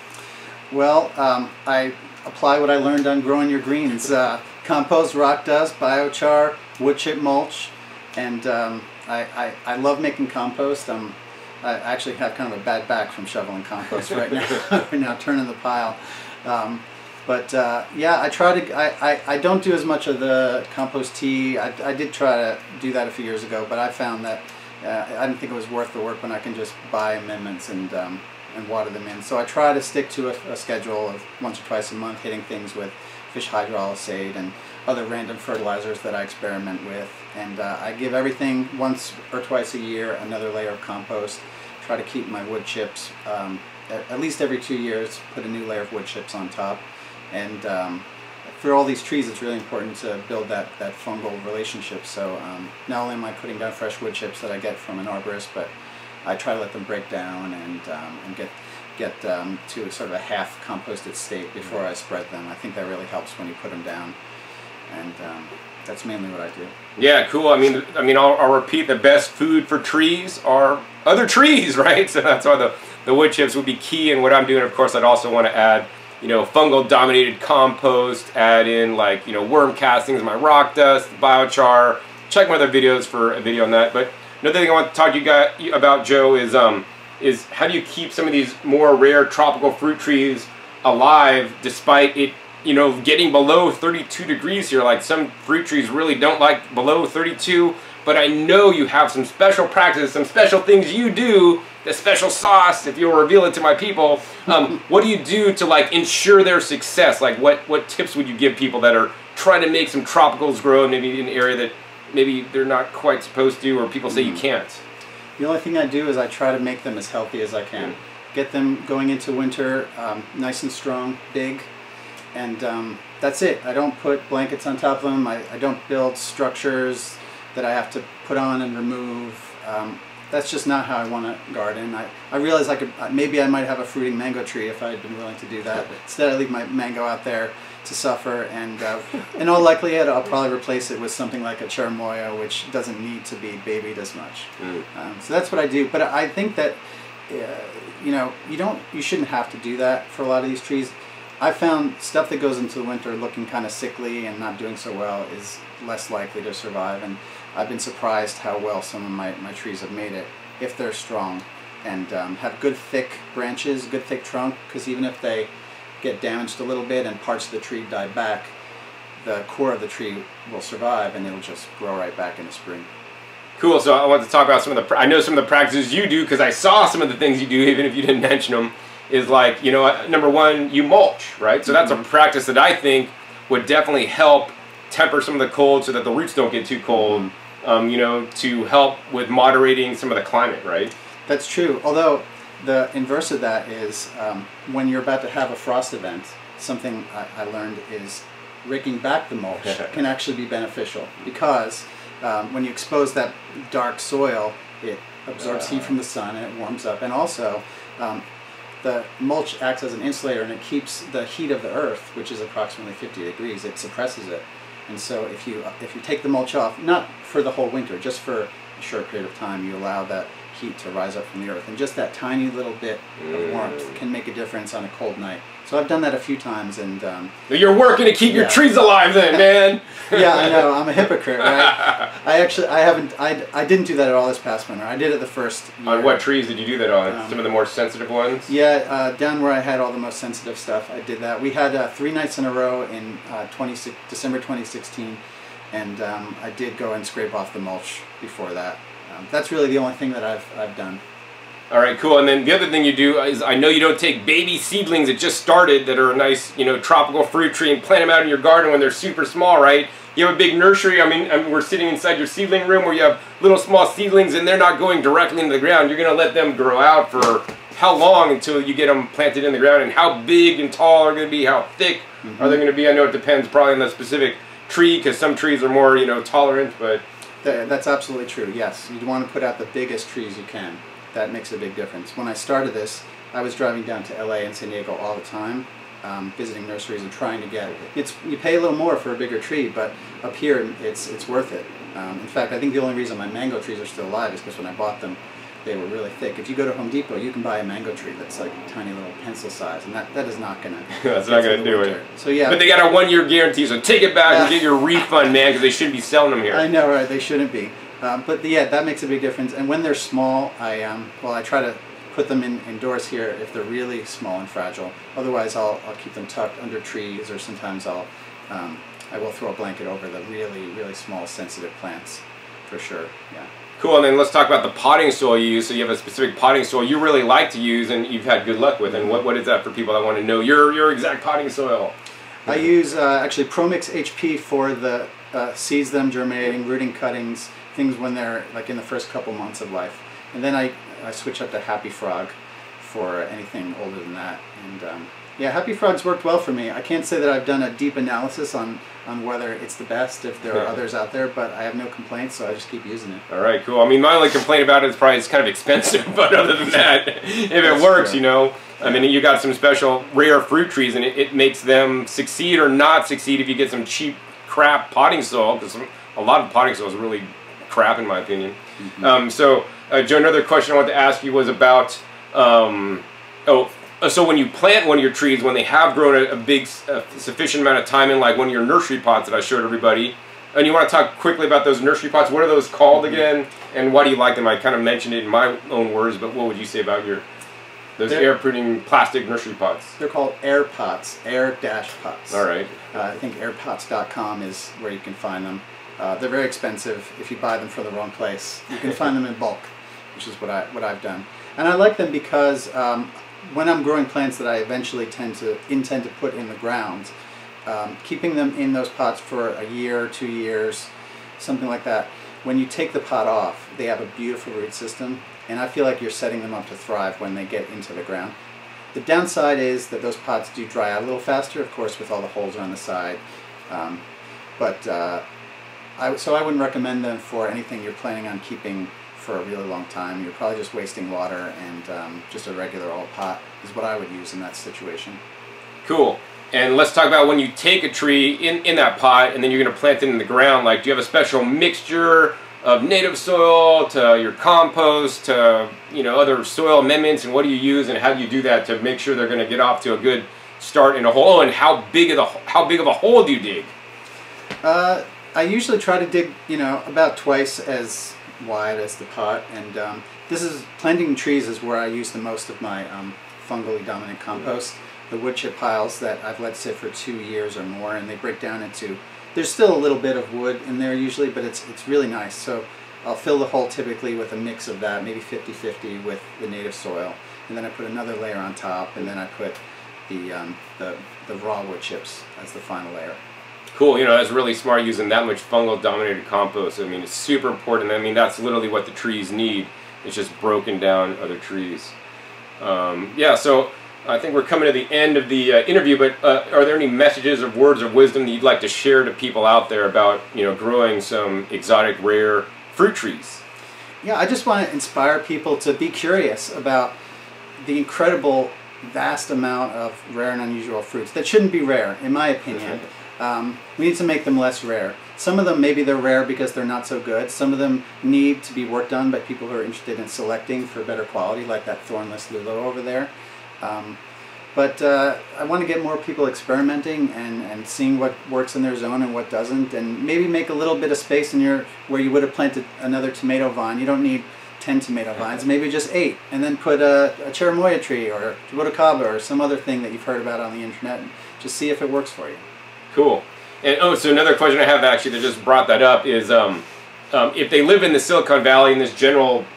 Well, um, I apply what I learned on growing your greens. Uh, compost, rock dust, biochar, wood chip mulch, and um, I, I, I love making compost. Um, I actually have kind of a bad back from shoveling compost right now, right now turning the pile. Um, but uh, yeah, I try to, I, I, I don't do as much of the compost tea. I, I did try to do that a few years ago, but I found that Uh, I didn't think it was worth the work when I can just buy amendments and um, and water them in. So I try to stick to a, a schedule of once or twice a month, hitting things with fish hydrolysate and other random fertilizers that I experiment with. And uh, I give everything once or twice a year another layer of compost. Try to keep my wood chips um, at, at least every two years. Put a new layer of wood chips on top. And um, for all these trees, it's really important to build that, that fungal relationship. So um, not only am I putting down fresh wood chips that I get from an arborist, but I try to let them break down and, um, and get, get um, to a sort of a half composted state before I spread them. I think that really helps when you put them down. And um, that's mainly what I do. Yeah, cool. I mean, I mean, I'll, I'll repeat, the best food for trees are other trees, right? So that's why the, the wood chips would be key. And what I'm doing, of course, I'd also want to add, you know, fungal dominated compost, add in like, you know, worm castings, my rock dust, biochar. Check my other videos for a video on that. But another thing I want to talk to you guys about, Joe, is um is how do you keep some of these more rare tropical fruit trees alive despite it, you know, getting below thirty-two degrees here? Like, some fruit trees really don't like below thirty-two, but I know you have some special practices, some special things you do, the special sauce, if you'll reveal it to my people. Um, what do you do to, like, ensure their success? Like, what, what tips would you give people that are try to make some tropicals grow maybe in an area that maybe they're not quite supposed to, or people say mm. you can't? The only thing I do is I try to make them as healthy as I can. Mm. Get them going into winter um, nice and strong, big, and um, that's it. I don't put blankets on top of them. I, I don't build structures that I have to put on and remove. Um, that's just not how I want to garden. I, I realize I could, maybe I might have a fruiting mango tree if I had been willing to do that. But instead I leave my mango out there to suffer, and uh, in all likelihood I'll probably replace it with something like a cherimoya, which doesn't need to be babied as much. Mm. Um, so that's what I do. But I think that uh, you know, you don't, you shouldn't have to do that for a lot of these trees. I found stuff that goes into the winter looking kind of sickly and not doing so well is less likely to survive, and I've been surprised how well some of my, my trees have made it if they're strong and um, have good thick branches, good thick trunk, because even if they get damaged a little bit and parts of the tree die back, the core of the tree will survive and it'll just grow right back in the spring. Cool, so I want to talk about some of the, I know some of the practices you do because I saw some of the things you do even if you didn't mention them, is like, you know, number one, you mulch, right? So that's mm-hmm. a practice that I think would definitely help temper some of the cold so that the roots don't get too cold, mm-hmm. um, you know, to help with moderating some of the climate, right? That's true, although the inverse of that is um, when you're about to have a frost event, something I, I learned is raking back the mulch can actually be beneficial, because um, when you expose that dark soil, it absorbs uh, heat from the sun and it warms up, and also um, the mulch acts as an insulator and it keeps the heat of the earth, which is approximately fifty degrees, it suppresses it. And so if you if you take the mulch off, not for the whole winter, just for a short period of time, you allow that heat to rise up from the earth, and just that tiny little bit of warmth can make a difference on a cold night. So I've done that a few times, and um, you're working to keep yeah. your trees alive then, man. Yeah, I know, I'm a hypocrite, right? I actually I haven't I, I didn't do that at all this past winter. I did it the first year. On what trees did you do that on? Um, Some of the more sensitive ones? Yeah, uh, down where I had all the most sensitive stuff, I did that. We had uh, three nights in a row in uh, December twenty sixteen, and um, I did go and scrape off the mulch before that. Um, that's really the only thing that I've, I've done. All right, cool. And then the other thing you do is, I know you don't take baby seedlings that just started that are a nice, you know, tropical fruit tree and plant them out in your garden when they're super small, right? You have a big nursery. I mean, I mean, we're sitting inside your seedling room where you have little small seedlings and they're not going directly into the ground. You're going to let them grow out for how long until you get them planted in the ground, and how big and tall are going to be, how thick mm-hmm. are they going to be? I know it depends probably on the specific tree, because some trees are more, you know, tolerant, but... That's absolutely true, yes. You want to put out the biggest trees you can. That makes a big difference. When I started this, I was driving down to L A and San Diego all the time, um, visiting nurseries and trying to get... It's, you pay a little more for a bigger tree, but up here it's, it's worth it. Um, in fact, I think the only reason my mango trees are still alive is because when I bought them, they were really thick. If you go to Home Depot, you can buy a mango tree that's like a tiny little pencil size, and that, that is not going to... That's not going to do winter. it. So yeah. But they got a one-year guarantee, so take it back yeah. and get your refund, man, because they shouldn't be selling them here. I know, right? They shouldn't be. Um, but yeah, that makes a big difference. And when they're small, I um, well, I try to put them in indoors here if they're really small and fragile. Otherwise, I'll I'll keep them tucked under trees, or sometimes I'll um, I will throw a blanket over the really really small sensitive plants, for sure. Yeah. Cool. And then let's talk about the potting soil you use. So you have a specific potting soil you really like to use, and you've had good luck with. And what what is that for people that want to know your your exact potting soil? I use uh, actually ProMix H P for the uh, seeds them germinating, rooting cuttings, things when they're like in the first couple months of life, and then I, I switch up to Happy Frog for anything older than that. And um, yeah, Happy Frog's worked well for me. I can't say that I've done a deep analysis on on whether it's the best, if there are others out there, but I have no complaints, so I just keep using it. All right, cool. I mean, my only complaint about it is probably it's kind of expensive, but other than that, if That's it works, true. you know. I mean, you got some special rare fruit trees, and it, it makes them succeed or not succeed if you get some cheap crap potting soil, because a lot of potting soil is really crap in my opinion. Mm-hmm. um, so, uh, Joe, another question I wanted to ask you was about, um, oh, so when you plant one of your trees, when they have grown a, a big, a sufficient amount of time in, like one of your nursery pots that I showed everybody, and you want to talk quickly about those nursery pots, what are those called mm-hmm. again, and why do you like them? I kind of mentioned it in my own words, but what would you say about your those air-printing plastic nursery pots? They're called air pots, air dash pots. All right. Uh, I think air pots dot com is where you can find them. Uh, they're very expensive if you buy them from the wrong place. You can find them in bulk, which is what I what I've done. And I like them because um, when I'm growing plants that I eventually tend to intend to put in the ground, um, keeping them in those pots for a year, two years, something like that. When you take the pot off, they have a beautiful root system, and I feel like you're setting them up to thrive when they get into the ground. The downside is that those pots do dry out a little faster, of course, with all the holes around the side. Um, but uh, I, so I wouldn't recommend them for anything you're planning on keeping for a really long time. You're probably just wasting water, and um, just a regular old pot is what I would use in that situation. Cool. And let's talk about when you take a tree in, in that pot and then you're going to plant it in the ground. Like, do you have a special mixture of native soil to your compost to, you know, other soil amendments, and what do you use and how do you do that to make sure they're going to get off to a good start in a hole? Oh, and how big of the how big of a hole do you dig? Uh, I usually try to dig, you know, about twice as wide as the pot, and um, this is planting trees is where I use the most of my um, fungally dominant compost. The wood chip piles that I've let sit for two years or more, and they break down into, there's still a little bit of wood in there usually, but it's it's really nice. So I'll fill the hole typically with a mix of that, maybe fifty fifty with the native soil, and then I put another layer on top, and then I put the um, the, the raw wood chips as the final layer. Cool. You know, that's really smart using that much fungal dominated compost. I mean, it's super important. I mean, that's literally what the trees need. It's just broken down other trees. Um, yeah, so I think we're coming to the end of the uh, interview, but uh, are there any messages or words of wisdom that you'd like to share to people out there about, you know, growing some exotic, rare fruit trees? Yeah, I just want to inspire people to be curious about the incredible, vast amount of rare and unusual fruits that shouldn't be rare, in my opinion. Um, we need to make them less rare. Some of them, maybe they're rare because they're not so good. Some of them need to be worked on by people who are interested in selecting for better quality, like that thornless lulo over there. Um, but uh, I want to get more people experimenting and, and seeing what works in their zone and what doesn't, and maybe make a little bit of space in your where you would have planted another tomato vine. You don't need ten tomato vines, maybe just eight, and then put a, a cherimoya tree or a jaboticaba or some other thing that you've heard about on the internet, and just see if it works for you. Cool. And oh, so another question I have actually that just brought that up is um, um, if they live in the Silicon Valley in this general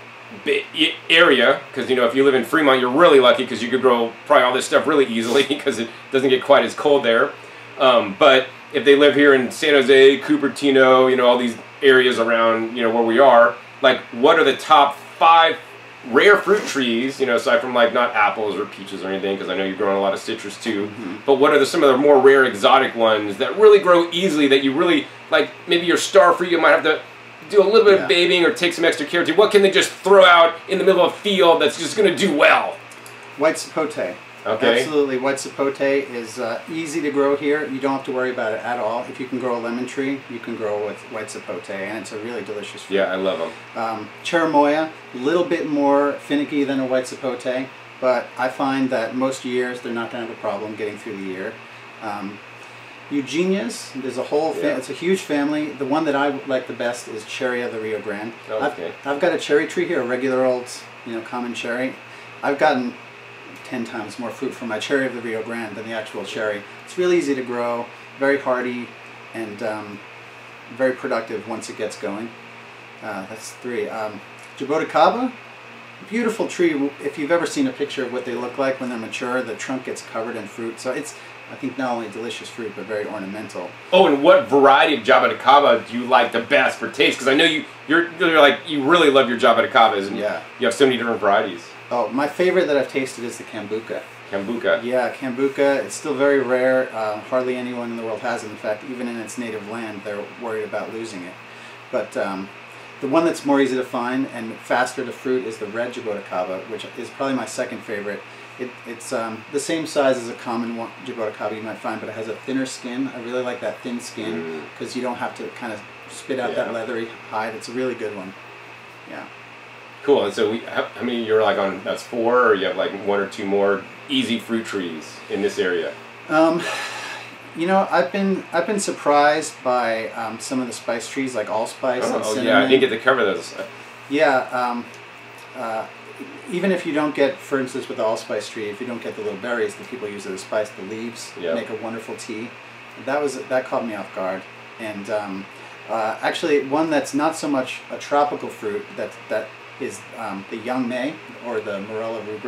area, because, you know, if you live in Fremont, you're really lucky because you could grow probably all this stuff really easily because it doesn't get quite as cold there. Um, but if they live here in San Jose, Cupertino, you know, all these areas around, you know, where we are, like, what are the top five rare fruit trees, you know, aside from like not apples or peaches or anything, because I know you're growing a lot of citrus too, mm-hmm. but what are the, some of the more rare exotic ones that really grow easily that you really, like maybe your star fruit you might have to do a little bit yeah. of babying or take some extra care to? What can they just throw out in the middle of a field that's just going to do well? White sapote. Okay. Absolutely. White sapote is uh, easy to grow here. You don't have to worry about it at all. If you can grow a lemon tree, you can grow with white sapote, and it's a really delicious fruit. Yeah, I love them. Um, cherimoya, a little bit more finicky than a white sapote, but I find that most years they're not going to have a problem getting through the year. Um, Eugenias, there's a whole, fa yeah. it's a huge family. The one that I like the best is Cherry of the Rio Grande. Oh, okay. I've, I've got a cherry tree here, a regular old, you know, common cherry. I've gotten ten times more fruit from my cherry of the Rio Grande than the actual cherry. It's really easy to grow, very hardy, and um, very productive once it gets going. Uh, that's three. Um, Jaboticaba, beautiful tree. If you've ever seen a picture of what they look like when they're mature, the trunk gets covered in fruit. So it's, I think, not only delicious fruit, but very ornamental. Oh, and what variety of Jaboticaba do you like the best for taste? Because I know you, you're, you're like, you really love your Jaboticabas, and yeah. you have so many different varieties. Oh, my favorite that I've tasted is the Cambuca. Cambuca. Yeah, Cambuca. It's still very rare. Uh, hardly anyone in the world has it. In fact, even in its native land, they're worried about losing it. But um, the one that's more easy to find and faster to fruit is the red Jaboticaba, which is probably my second favorite. It, it's um, the same size as a common one, Jaboticaba you might find, but it has a thinner skin. I really like that thin skin because mm. you don't have to kind of spit out yeah. that leathery hide. It's a really good one. Yeah. Cool. And so we, how, how many you're like on, that's four, or you have like one or two more easy fruit trees in this area? Um, you know, I've been I've been surprised by um, some of the spice trees like allspice oh, and cinnamon. Oh yeah, I didn't get to cover those. Yeah. Um, uh, even if you don't get, for instance, with the allspice tree, if you don't get the little berries that people use as spice, the leaves yep. make a wonderful tea. That was that caught me off guard. And um, uh, actually, one that's not so much a tropical fruit that that is um, the young May, or the Morella rubra.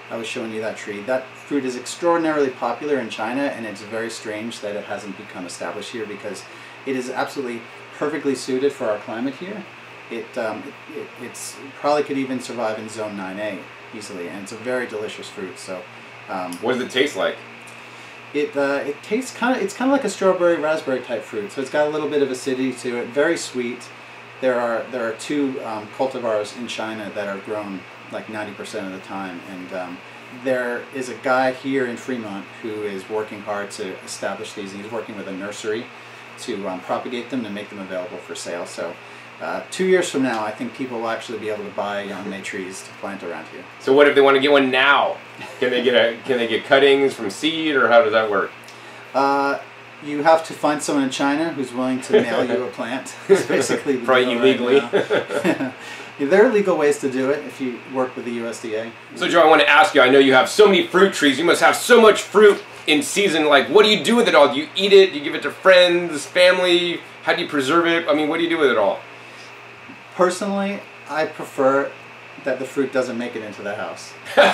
I was showing you that tree. That fruit is extraordinarily popular in China, and it's very strange that it hasn't become established here because it is absolutely perfectly suited for our climate here. It, um, it, it it's probably could even survive in zone nine A easily, and it's a very delicious fruit. So, um, what does it taste like? It uh, it tastes kind of it's kind of like a strawberry raspberry type fruit. So it's got a little bit of acidity to it. Very sweet. There are there are two um, cultivars in China that are grown like ninety percent of the time, and um, there is a guy here in Fremont who is working hard to establish these. He's working with a nursery to um, propagate them and make them available for sale. So uh, two years from now, I think people will actually be able to buy young May trees to plant around here. So what if they want to get one now? Can they get a can they get cuttings from seed, or how does that work? Uh, you have to find someone in China who's willing to mail you a plant. It's basically the probably deal illegally. Right now. There are legal ways to do it if you work with the U S D A. So Joe, I want to ask you, I know you have so many fruit trees, you must have so much fruit in season. Like, what do you do with it all? Do you eat it? Do you give it to friends, family? How do you preserve it? I mean, what do you do with it all? Personally, I prefer that the fruit doesn't make it into the house.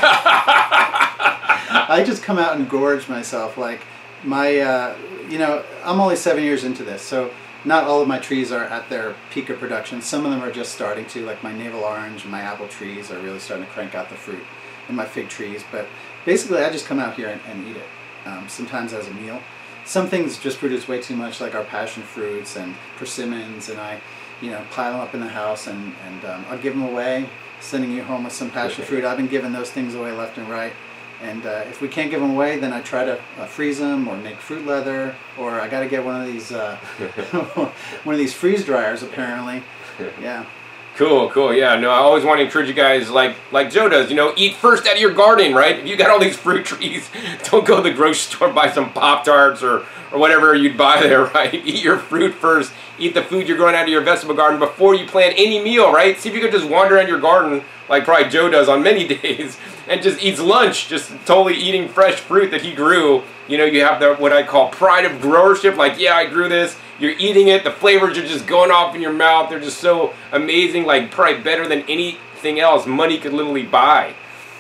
I just come out and gorge myself. Like, my, uh, you know, I'm only seven years into this, so not all of my trees are at their peak of production. Some of them are just starting to, like my navel orange and my apple trees are really starting to crank out the fruit, and my fig trees. But basically, I just come out here and, and eat it, um, sometimes as a meal. Some things just produce way too much, like our passion fruits and persimmons, and I, you know, pile them up in the house, and, and um, I'll give them away, sending you home with some passion fruit. I've been giving those things away left and right. And uh, if we can't give them away, then I try to uh, freeze them or make fruit leather, or I got to get one of these uh, one of these freeze dryers apparently. Yeah. Cool, cool. Yeah, no, I always want to encourage you guys, like like Joe does, you know, eat first out of your garden, right? If you got all these fruit trees, don't go to the grocery store and buy some Pop-Tarts or, or whatever you'd buy there, right? Eat your fruit first. Eat the food you're growing out of your vegetable garden before you plant any meal, right? See if you could just wander around your garden, like probably Joe does on many days, and just eats lunch, just totally eating fresh fruit that he grew. You know, you have the what I call pride of growership, like, yeah, I grew this. You're eating it, the flavors are just going off in your mouth. They're just so amazing, like probably better than anything else money could literally buy.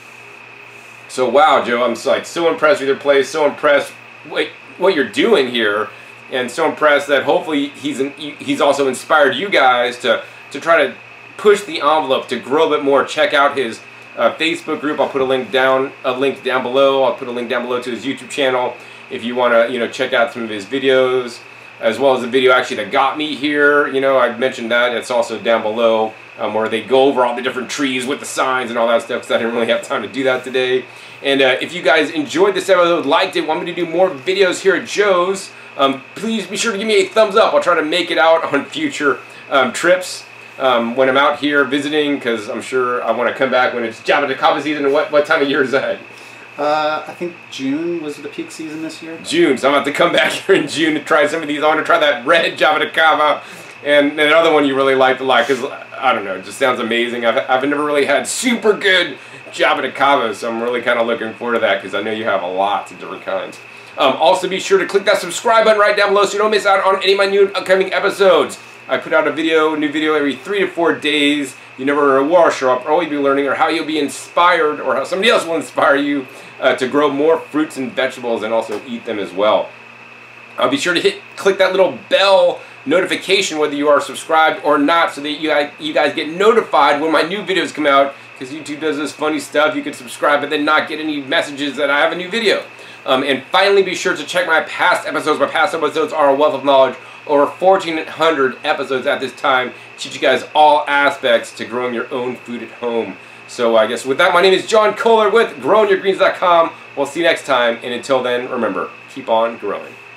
So wow, Joe, I'm like so impressed with your place, so impressed with what you're doing here, and so impressed that hopefully he's in, he's also inspired you guys to to try to push the envelope to grow a bit more. Check out his uh, Facebook group. I'll put a link down a link down below. I'll put a link down below to his YouTube channel if you want to, you know, check out some of his videos, as well as the video actually that got me here. You know, I mentioned that. It's also down below, um, where they go over all the different trees with the signs and all that stuff, because I didn't really have time to do that today. And uh, if you guys enjoyed this episode, liked it, want me to do more videos here at Joe's, um, please be sure to give me a thumbs up. I'll try to make it out on future um, trips um, when I'm out here visiting, because I'm sure I want to come back when it's Jaboticaba season. And what, what time of year is that? Uh, I think June was the peak season this year. June, so I'm about to come back here in June to try some of these. I want to try that red Jaboticaba, and, and another one you really liked a lot, because, I don't know, it just sounds amazing. I've, I've never really had super good Jaboticaba, so I'm really kind of looking forward to that, because I know you have a lot of different kinds. Um, also, be sure to click that subscribe button right down below so you don't miss out on any of my new upcoming episodes. I put out a video, new video every three to four days. You never know where I'll show up, or always be learning, or how you'll be inspired, or how somebody else will inspire you uh, to grow more fruits and vegetables and also eat them as well. Uh, be sure to hit click that little bell notification whether you are subscribed or not, so that you guys, you guys get notified when my new videos come out, because YouTube does this funny stuff. You can subscribe but then not get any messages that I have a new video. Um, and finally, be sure to check my past episodes. My past episodes are a wealth of knowledge. Over fourteen hundred episodes at this time. Teach you guys all aspects to growing your own food at home. So I guess with that, my name is John Kohler with growing your greens dot com. We'll see you next time. And until then, remember, keep on growing.